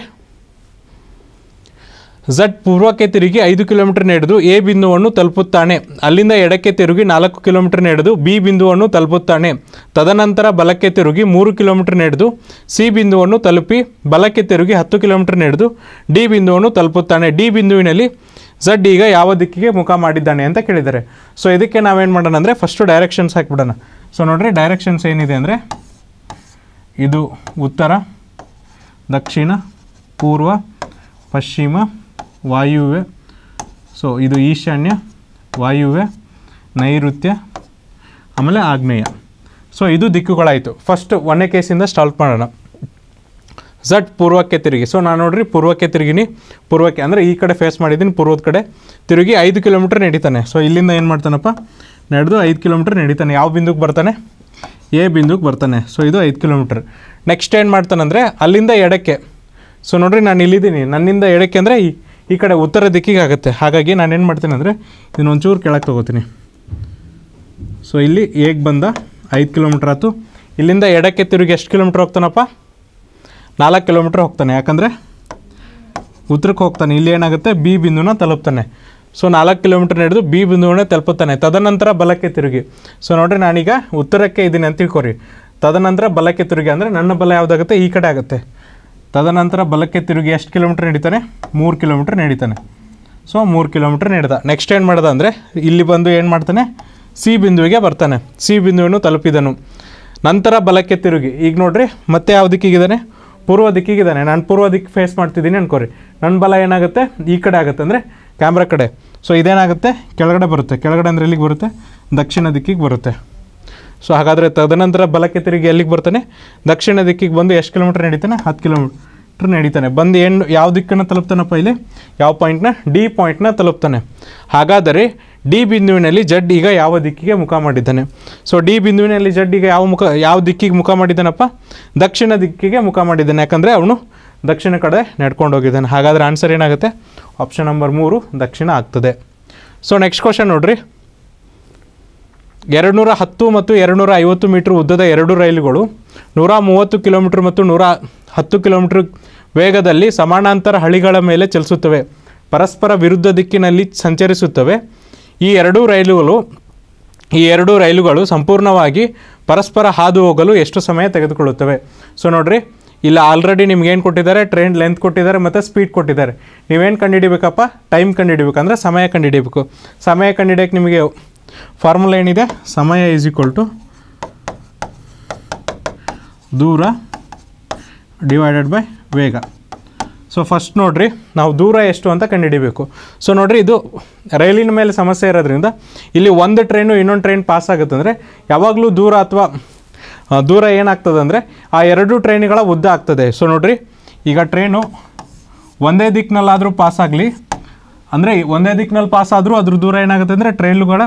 ಝಡ್ ಪೂರ್ವಕ್ಕೆ ತಿರುಗಿ ಐದು ಕಿಲೋಮೀಟರ್ ನಡೆದು ಎ ಬಿಂದುವನ್ನು ತಲುಪುತ್ತಾನೆ. ಅಲ್ಲಿಂದ ಎಡಕ್ಕೆ ತಿರುಗಿ ನಾಲ್ಕು ಕಿಲೋಮೀಟರ್ ನಡೆದು ಬಿ ಬಿಂದುವನ್ನು ತಲುಪುತ್ತಾನೆ. ತದನಂತರ ಬಲಕ್ಕೆ ತಿರುಗಿ ಮೂರು ಕಿಲೋಮೀಟರ್ ನಡೆದು ಸಿ ಬಿಂದುವನ್ನು ತಲುಪಿ ಬಲಕ್ಕೆ ತಿರುಗಿ ಹತ್ತು ಕಿಲೋಮೀಟರ್ ನಡೆದು ಡಿ ಬಿಂದುವನ್ನು ತಲುಪುತ್ತಾನೆ. ಡಿ ಬಿಂದುವಿನಲ್ಲಿ ಝಡ್ ಈಗ ಯಾವ ದಿಕ್ಕಿಗೆ ಮುಖ ಮಾಡಿದ್ದಾನೆ ಅಂತ ಕೇಳಿದ್ದಾರೆ. ಸೊ ಇದಕ್ಕೆ ನಾವೇನು ಮಾಡೋಣ ಅಂದರೆ ಫಸ್ಟು ಡೈರೆಕ್ಷನ್ಸ್ ಹಾಕಿಬಿಡೋಣ. ಸೊ ನೋಡಿರಿ ಡೈರೆಕ್ಷನ್ಸ್ ಏನಿದೆ ಅಂದರೆ ಇದು ಉತ್ತರ, ದಕ್ಷಿಣ, ಪೂರ್ವ, ಪಶ್ಚಿಮ, ವಾಯುವ್ಯ. ಸೊ ಇದು ಈಶಾನ್ಯ, ವಾಯುವ್ಯ, ನೈಋತ್ಯ, ಆಮೇಲೆ ಆಗ್ನೇಯ. ಸೊ ಇದು ದಿಕ್ಕುಗಳಾಯಿತು. ಫಸ್ಟ್ ಒಂದನೇ ಕೇಸಿಂದ ಸ್ಟಾರ್ಟ್ ಮಾಡೋಣ. ಝಡ್ ಪೂರ್ವಕ್ಕೆ ತಿರುಗಿ. ಸೊ ನಾನು ನೋಡ್ರಿ ಪೂರ್ವಕ್ಕೆ ತಿರುಗಿನಿ, ಪೂರ್ವಕ್ಕೆ ಅಂದರೆ ಈ ಕಡೆ ಫೇಸ್ ಮಾಡಿದ್ದೀನಿ, ಪೂರ್ವದ ಕಡೆ ತಿರುಗಿ ಐದು ಕಿಲೋಮೀಟ್ರ್ ನಡೀತಾನೆ. ಸೊ ಇಲ್ಲಿಂದ ಏನು ಮಾಡ್ತಾನಪ್ಪ ನಡೆದು ಐದು ಕಿಲೋಮೀಟ್ರ್ ನಡೀತಾನೆ. ಯಾವ ಬಿಂದುಗೆ ಬರ್ತಾನೆ ಎ ಬಿಂದುಗೆ ಬರ್ತಾನೆ. ಸೊ ಇದು ಐದು ಕಿಲೋಮೀಟ್ರ್. ನೆಕ್ಸ್ಟ್ ಏನು ಮಾಡ್ತಾನಂದರೆ ಅಲ್ಲಿಂದ ಎಡಕ್ಕೆ. ಸೊ ನೋಡಿರಿ ನಾನು ಇಲ್ಲಿದ್ದೀನಿ, ನನ್ನಿಂದ ಎಡಕ್ಕೆ ಅಂದರೆ ಈ ಈ ಕಡೆ ಉತ್ತರ ದಿಕ್ಕಿಗೆ ಆಗುತ್ತೆ. ಹಾಗಾಗಿ ನಾನು ಏನು ಮಾಡ್ತೀನಿ ಅಂದರೆ ಇದನ್ನ ಒಂಚೂರು ಕೆಳಗೆ ತೊಗೋತೀನಿ. ಸೊ ಇಲ್ಲಿ ಏಗೆ ಬಂದ ಐದು ಕಿಲೋಮೀಟ್ರ್ ಆಯ್ತು. ಇಲ್ಲಿಂದ ಎಡಕ್ಕೆ ತಿರುಗಿ ಎಷ್ಟು ಕಿಲೋಮೀಟ್ರ್ ಹೋಗ್ತಾನಪ್ಪ ನಾಲ್ಕು ಕಿಲೋಮೀಟ್ರ್ ಹೋಗ್ತಾನೆ. ಯಾಕಂದರೆ ಉತ್ತರಕ್ಕೆ ಹೋಗ್ತಾನೆ. ಇಲ್ಲಿ ಏನಾಗುತ್ತೆ ಬಿ ಬಿಂದುನ ತಲುಪ್ತಾನೆ. ಸೊ ನಾಲ್ಕು ಕಿಲೋಮೀಟರ್ ನಡೆದು ಬಿ ಬಿಂದುವನ್ನೇ ತಲುಪುತ್ತಾನೆ. ತದನಂತರ ಬಲಕ್ಕೆ ತಿರುಗಿ. ಸೊ ನೋಡಿರಿ ನಾನೀಗ ಉತ್ತರಕ್ಕೆ ಇದ್ದೀನಿ ಅಂತ ತಿಳ್ಕೊರಿ. ತದನಂತರ ಬಲಕ್ಕೆ ತಿರುಗಿ ಅಂದರೆ ನನ್ನ ಬಲ ಯಾವುದಾಗುತ್ತೆ ಈ ಕಡೆ ಆಗುತ್ತೆ. ತದನಂತರ ಬಲಕ್ಕೆ ತಿರುಗಿ ಎಷ್ಟು ಕಿಲೋಮೀಟ್ರ್ ನಡೀತಾನೆ? ಮೂರು ಕಿಲೋಮೀಟ್ರ್ ನಡೀತಾನೆ. ಸೊ ಮೂರು ಕಿಲೋಮೀಟ್ರ್ ನಡೆದ. ನೆಕ್ಸ್ಟ್ ಏನು ಮಾಡ್ದ ಅಂದರೆ ಇಲ್ಲಿ ಬಂದು ಏನು ಮಾಡ್ತಾನೆ? ಸಿ ಬಿಂದುವಿಗೆ ಬರ್ತಾನೆ. ಸಿ ಬಿಂದುವನ್ನು ತಲುಪಿದನು. ನಂತರ ಬಲಕ್ಕೆ ತಿರುಗಿ. ಈಗ ನೋಡಿರಿ ಮತ್ತೆ ಯಾವ ದಿಕ್ಕಿಗಿದ್ದಾನೆ? ಪೂರ್ವ ದಿಕ್ಕಿಗಿದ್ದಾನೆ. ನಾನು ಪೂರ್ವ ದಿಕ್ಕು ಫೇಸ್ ಮಾಡ್ತಿದ್ದೀನಿ ಅನ್ಕೋರಿ. ನನ್ನ ಬಲ ಏನಾಗುತ್ತೆ? ಈ ಕಡೆ ಆಗುತ್ತೆ, ಅಂದರೆ ಕ್ಯಾಮ್ರಾ ಕಡೆ. ಸೊ ಇದೇನಾಗುತ್ತೆ? ಕೆಳಗಡೆ ಬರುತ್ತೆ. ಕೆಳಗಡೆ ಅಂದರೆ ಎಲ್ಲಿಗೆ ಬರುತ್ತೆ? ದಕ್ಷಿಣ ದಿಕ್ಕಿಗೆ ಬರುತ್ತೆ. ಸೊ ಹಾಗಾದರೆ ತದನಂತರ ಬಲಕ್ಕೆ ತಿರುಗಿ ಎಲ್ಲಿಗೆ ಬರ್ತಾನೆ? ದಕ್ಷಿಣ ದಿಕ್ಕಿಗೆ ಬಂದು ಎಷ್ಟು ಕಿಲೋಮೀಟ್ರ್ ನಡೀತಾನೆ? ಹತ್ತು ಕಿಲೋಮೀಟ್ರ್ ನಡೀತಾನೆ. ಬಂದು ಏನು ಯಾವ ದಿಕ್ಕನ್ನು ತಲುಪ್ತಾನಪ್ಪ? ಇಲ್ಲಿ ಯಾವ ಪಾಯಿಂಟ್ನ? ಡಿ ಪಾಯಿಂಟ್ನ ತಲುಪ್ತಾನೆ. ಹಾಗಾದರೆ ಡಿ ಬಿಂದುವಿನಲ್ಲಿ ಜಡ್ ಈಗ ಯಾವ ದಿಕ್ಕಿಗೆ ಮುಖ ಮಾಡಿದ್ದಾನೆ? ಸೊ ಡಿ ಬಿಂದುವಿನಲ್ಲಿ ಜಡ್ ಈಗ ಯಾವ ಮುಖ ಯಾವ ದಿಕ್ಕಿಗೆ ಮುಖ ಮಾಡಿದ್ದಾನಪ್ಪ? ದಕ್ಷಿಣ ದಿಕ್ಕಿಗೆ ಮುಖ ಮಾಡಿದ್ದಾನೆ. ಯಾಕಂದರೆ ಅವನು ದಕ್ಷಿಣ ಕಡೆ ನಡ್ಕೊಂಡು ಹೋಗಿದ್ದಾನೆ. ಹಾಗಾದರೆ ಆನ್ಸರ್ ಏನಾಗುತ್ತೆ? ಆಪ್ಷನ್ ನಂಬರ್ ಮೂರು ದಕ್ಷಿಣ ಆಗ್ತದೆ. ಸೊ ನೆಕ್ಸ್ಟ್ ಕ್ವಶನ್ ನೋಡಿರಿ. ಎರಡು ನೂರ ಹತ್ತು ಮತ್ತು ಎರಡು ನೂರ ಐವತ್ತು ಮೀಟ್ರ್ ಉದ್ದದ ಎರಡು ರೈಲುಗಳು ನೂರ ಮೂವತ್ತು ಕಿಲೋಮೀಟ್ರ್ ಮತ್ತು ನೂರ ಹತ್ತು ಕಿಲೋಮೀಟ್ರ್ ವೇಗದಲ್ಲಿ ಸಮಾನಾಂತರ ಹಳಿಗಳ ಮೇಲೆ ಚಲಿಸುತ್ತವೆ. ಪರಸ್ಪರ ವಿರುದ್ಧ ದಿಕ್ಕಿನಲ್ಲಿ ಸಂಚರಿಸುತ್ತವೆ. ಈ ಎರಡೂ ರೈಲುಗಳು ಈ ಎರಡೂ ರೈಲುಗಳು ಸಂಪೂರ್ಣವಾಗಿ ಪರಸ್ಪರ ಹಾದು ಹೋಗಲು ಎಷ್ಟು ಸಮಯ ತೆಗೆದುಕೊಳ್ಳುತ್ತವೆ? ಸೊ ನೋಡಿರಿ, ಇಲ್ಲ ಆಲ್ರೆಡಿ ನಿಮ್ಗೇನು ಕೊಟ್ಟಿದ್ದಾರೆ? ಟ್ರೈನ್ ಲೆಂತ್ ಕೊಟ್ಟಿದ್ದಾರೆ ಮತ್ತು ಸ್ಪೀಡ್ ಕೊಟ್ಟಿದ್ದಾರೆ. ನೀವೇನು ಕಂಡುಹಿಡಿಬೇಕಪ್ಪ? ಟೈಮ್ ಕಂಡುಹಿಡಿಬೇಕು, ಅಂದರೆ ಸಮಯ ಕಂಡುಹಿಡಿಬೇಕು. ಸಮಯ ಕಂಡುಹಿಡಿಯೋಕ್ಕೆ ನಿಮಗೆ ಫಾರ್ಮುಲಾ ಏನಿದೆ? ಸಮಯ ಈಸ್ ಈಕ್ವಲ್ ಟು ದೂರ ಡಿವೈಡೆಡ್ ಬೈ ವೇಗ. ಸೊ ಫಸ್ಟ್ ನೋಡಿರಿ, ನಾವು ದೂರ ಎಷ್ಟು ಅಂತ ಕಂಡುಹಿಡಿಬೇಕು. ಸೊ ನೋಡಿರಿ, ಇದು ರೈಲಿನ ಮೇಲೆ ಸಮಸ್ಯೆ ಇರೋದ್ರಿಂದ ಇಲ್ಲಿ ಒಂದು ಟ್ರೈನು ಇನ್ನೊಂದು ಟ್ರೈನ್ ಪಾಸ್ ಆಗುತ್ತೆ. ಅಂದರೆ ಯಾವಾಗಲೂ ದೂರ ಅಥವಾ ದೂರ ಏನಾಗ್ತದೆ ಅಂದರೆ ಆ ಎರಡು ಟ್ರೈನ್ಗಳ ಉದ್ದ ಆಗ್ತದೆ. ಸೊ ನೋಡಿರಿ, ಈಗ ಟ್ರೈನು ಒಂದೇ ದಿಕ್ಕಿನಲ್ಲಾದರೂ ಪಾಸ್ ಆಗಲಿ, ಅಂದರೆ ಒಂದೇ ದಿಕ್ಕಿನಲ್ಲಿ ಪಾಸ್ ಆದರೂ ಅದ್ರ ದೂರ ಏನಾಗುತ್ತೆ ಅಂದರೆ ಟ್ರೈನುಗಳ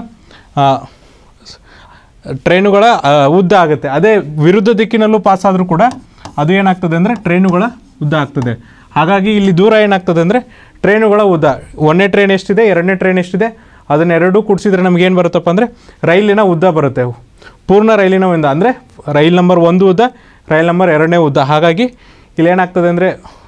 ಟ್ರೈನುಗಳ ಉದ್ದ ಆಗುತ್ತೆ. ಅದೇ ವಿರುದ್ಧ ದಿಕ್ಕಿನಲ್ಲೂ ಪಾಸ್ ಆದರೂ ಕೂಡ ಅದು ಏನಾಗ್ತದೆ ಅಂದರೆ ಟ್ರೈನುಗಳ ಉದ್ದ ಆಗ್ತದೆ. ಹಾಗಾಗಿ ಇಲ್ಲಿ ದೂರ ಏನಾಗ್ತದೆ ಅಂದರೆ ಟ್ರೈನುಗಳ ಉದ್ದ. ಒಂದನೇ ಟ್ರೈನ್ ಎಷ್ಟಿದೆ, ಎರಡನೇ ಟ್ರೈನ್ ಎಷ್ಟಿದೆ, ಅದನ್ನೆರಡೂ ಕೂಡಿಸಿದ್ರೆ ನಮಗೇನು ಬರುತ್ತಪ್ಪ ಅಂದರೆ ರೈಲಿನ ಉದ್ದ ಬರುತ್ತೆ. ಪೂರ್ಣ ರೈಲಿನ ಉದ್ದ ಅಂದರೆ ರೈಲ್ ನಂಬರ್ ಒಂದು ಉದ್ದ, ರೈಲ್ ನಂಬರ್ ಎರಡನೇ ಉದ್ದ. ಹಾಗಾಗಿ ಇಲ್ಲೇನಾಗ್ತದೆ ಅಂದರೆ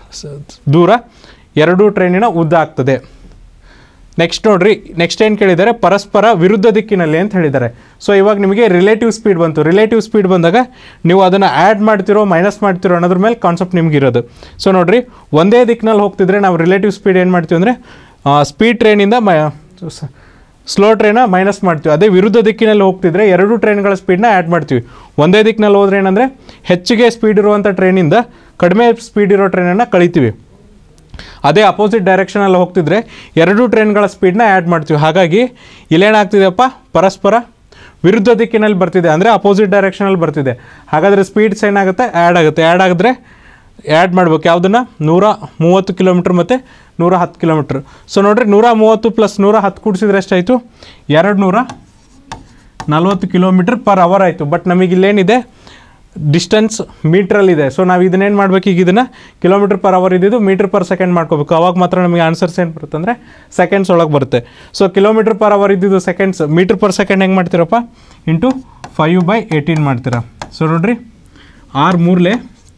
ದೂರ ಎರಡೂ ಟ್ರೈನಿನ ಉದ್ದ ಆಗ್ತದೆ. ನೆಕ್ಸ್ಟ್ ನೋಡಿರಿ, ನೆಕ್ಸ್ಟ್ ಏನು ಕೇಳಿದ್ದಾರೆ? ಪರಸ್ಪರ ವಿರುದ್ಧ ದಿಕ್ಕಿನಲ್ಲಿ ಅಂತ ಹೇಳಿದ್ದಾರೆ. ಸೊ ಇವಾಗ ನಿಮಗೆ ರಿಲೇಟಿವ್ ಸ್ಪೀಡ್ ಬಂತು. ರಿಲೇಟಿವ್ ಸ್ಪೀಡ್ ಬಂದಾಗ ನೀವು ಅದನ್ನು ಆ್ಯಡ್ ಮಾಡ್ತಿರೋ ಮೈನಸ್ ಮಾಡ್ತಿರೋ ಅನ್ನೋದ್ರ ಮೇಲೆ ಕಾನ್ಸೆಪ್ಟ್ ನಿಮಗಿರೋದು. ಸೊ ನೋಡಿರಿ, ಒಂದೇ ದಿಕ್ಕಿನಲ್ಲಿ ಹೋಗ್ತಿದ್ರೆ ನಾವು ರಿಲೇಟಿವ್ ಸ್ಪೀಡ್ ಏನು ಮಾಡ್ತೀವಿ ಅಂದರೆ ಸ್ಪೀಡ್ ಟ್ರೈನಿಂದ ಮ ಸ್ಲೋ ಟ್ರೈನ ಮೈನಸ್ ಮಾಡ್ತೀವಿ. ಅದೇ ವಿರುದ್ಧ ದಿಕ್ಕಿನಲ್ಲಿ ಹೋಗ್ತಿದ್ರೆ ಎರಡು ಟ್ರೈನ್ಗಳ ಸ್ಪೀಡ್ನ ಆ್ಯಡ್ ಮಾಡ್ತೀವಿ. ಒಂದೇ ದಿಕ್ಕಿನಲ್ಲಿ ಹೋದ್ರೆ ಏನಂದರೆ ಹೆಚ್ಚಿಗೆ ಸ್ಪೀಡ್ ಇರುವಂಥ ಟ್ರೈನಿಂದ ಕಡಿಮೆ ಸ್ಪೀಡ್ ಇರೋ ಟ್ರೈನನ್ನು ಕಳಿತೀವಿ. ಅದೇ ಅಪೋಸಿಟ್ ಡೈರೆಕ್ಷನಲ್ಲಿ ಹೋಗ್ತಿದ್ರೆ ಎರಡು ಟ್ರೈನ್ಗಳ ಸ್ಪೀಡ್ನ ಆ್ಯಡ್ ಮಾಡ್ತೀವಿ. ಹಾಗಾಗಿ ಇಲ್ಲೇನಾಗ್ತಿದೆಯಪ್ಪ? ಪರಸ್ಪರ ವಿರುದ್ಧ ದಿಕ್ಕಿನಲ್ಲಿ ಬರ್ತಿದೆ, ಅಂದರೆ ಅಪೋಸಿಟ್ ಡೈರೆಕ್ಷನಲ್ಲಿ ಬರ್ತಿದೆ. ಹಾಗಾದರೆ ಸ್ಪೀಡ್ಸ್ ಏನಾಗುತ್ತೆ? ಆ್ಯಡ್ ಆಗುತ್ತೆ. ಆ್ಯಡ್ ಆಗಿದ್ರೆ ಆ್ಯಡ್ ಮಾಡ್ಬೇಕು ಯಾವುದನ್ನು? ನೂರ ಮೂವತ್ತು ಕಿಲೋಮೀಟ್ರ್ ಮತ್ತು ನೂರ ಹತ್ತು ಕಿಲೋಮೀಟ್ರ್. ಸೊ ನೋಡಿರಿ, ನೂರ ಮೂವತ್ತು ಪ್ಲಸ್ ನೂರ ಹತ್ತು ಕೂಡಿಸಿದ್ರೆ ಎಷ್ಟಾಯಿತು? ಎರಡು ನೂರ ನಲ್ವತ್ತು ಕಿಲೋಮೀಟ್ರ್ ಪರ್ ಅವರ್ ಆಯಿತು. ಬಟ್ ನಮಗಿಲ್ಲೇನಿದೆ? ಡಿಸ್ಟೆನ್ಸ್ ಮೀಟ್ರಲ್ಲಿದೆ. ಸೊ ನಾವು ಇದನ್ನೇನು ಮಾಡಬೇಕು? ಈಗ ಇದನ್ನು ಕಿಲೋಮೀಟ್ರ್ ಪರ್ ಅವರ್ ಇದ್ದಿದ್ದು ಮೀಟ್ರ್ ಪರ್ ಸೆಕೆಂಡ್ ಮಾಡ್ಕೋಬೇಕು. ಅವಾಗ ಮಾತ್ರ ನಮಗೆ ಆನ್ಸರ್ಸ್ ಏನು ಬರುತ್ತೆ ಅಂದರೆ ಸೆಕೆಂಡ್ಸ್ ಒಳಗೆ ಬರುತ್ತೆ. ಸೊ ಕಿಲೋಮೀಟ್ರ್ ಪರ್ ಅವರ್ ಇದ್ದಿದ್ದು ಸೆಕೆಂಡ್ಸ್, ಮೀಟ್ರ್ ಪರ್ ಸೆಕೆಂಡ್ ಹೆಂಗೆ ಮಾಡ್ತೀರಪ್ಪ? ಇಂಟು ಫೈವ್ ಬೈ ಏಯ್ಟೀನ್ ಮಾಡ್ತೀರಾ. ಸೊ ನೋಡಿರಿ, ಆರು ಮೂರಲೆ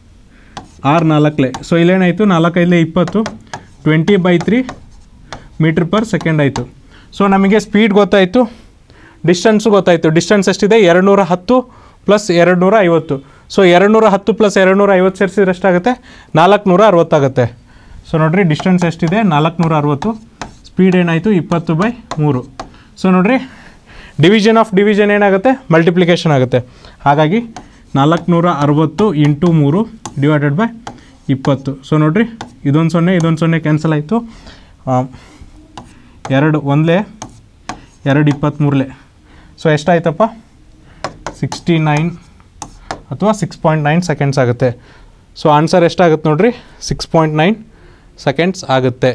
ಆರು ನಾಲ್ಕಲೆ. ಸೊ ಇಲ್ಲೇನಾಯಿತು? ನಾಲ್ಕೈದಲೆ ಇಪ್ಪತ್ತು, twenty by three metre per second ಆಯಿತು. ಸೊ ನಮಗೆ ಸ್ಪೀಡ್ ಗೊತ್ತಾಯಿತು, ಡಿಸ್ಟೆನ್ಸು ಗೊತ್ತಾಯಿತು. ಡಿಸ್ಟೆನ್ಸ್ ಎಷ್ಟಿದೆ? ಎರಡು ನೂರ ಹತ್ತು ಪ್ಲಸ್ ಎರಡು ನೂರ ಐವತ್ತು. ಸೊ ಎರಡು ನೂರ ಹತ್ತು ಪ್ಲಸ್ ಎರಡು ನೂರ ಐವತ್ತು ಸೇರಿಸಿದ್ರೆ ಎಷ್ಟಾಗುತ್ತೆ? ನಾಲ್ಕು ನೂರ ಅರವತ್ತಾಗುತ್ತೆ. ಸೊ ನೋಡಿರಿ, ಡಿಸ್ಟೆನ್ಸ್ ಎಷ್ಟಿದೆ? ನಾಲ್ಕು ನೂರ ಅರವತ್ತು. ಸ್ಪೀಡ್ ಏನಾಯಿತು? ಇಪ್ಪತ್ತು ಬೈ ಮೂರು. ಸೊ ನೋಡಿರಿ, ಡಿವಿಷನ್ ಆಫ್ ಡಿವಿಷನ್ ಏನಾಗುತ್ತೆ? ಮಲ್ಟಿಪ್ಲಿಕೇಶನ್ ಆಗುತ್ತೆ. ಹಾಗಾಗಿ ನಾಲ್ಕು ನೂರ ಅರವತ್ತು ಇಂಟು ಮೂರು ಡಿವೈಡೆಡ್ ಬೈ ಇಪ್ಪತ್ತು. ಸೊ ನೋಡಿರಿ, ಇದೊಂದು ಸೊನ್ನೆ ಇದೊಂದು ಸೊನ್ನೆ ಕ್ಯಾನ್ಸಲ್ ಆಯಿತು. ಎರಡು ಒಂದಲೇ ಎರಡು ಇಪ್ಪತ್ತ್ಮೂರಲೆ. ಸೊ ಎಷ್ಟಾಯ್ತಪ್ಪ? ಸಿಕ್ಸ್ಟಿ ನೈನ್ ಅಥವಾ ಸಿಕ್ಸ್ ಪಾಯಿಂಟ್ ನೈನ್ ಸೆಕೆಂಡ್ಸ್ ಆಗುತ್ತೆ. ಸೊ ಆನ್ಸರ್ ಎಷ್ಟಾಗುತ್ತೆ ನೋಡಿರಿ? ಸಿಕ್ಸ್ ಪಾಯಿಂಟ್ ನೈನ್ ಸೆಕೆಂಡ್ಸ್ ಆಗುತ್ತೆ.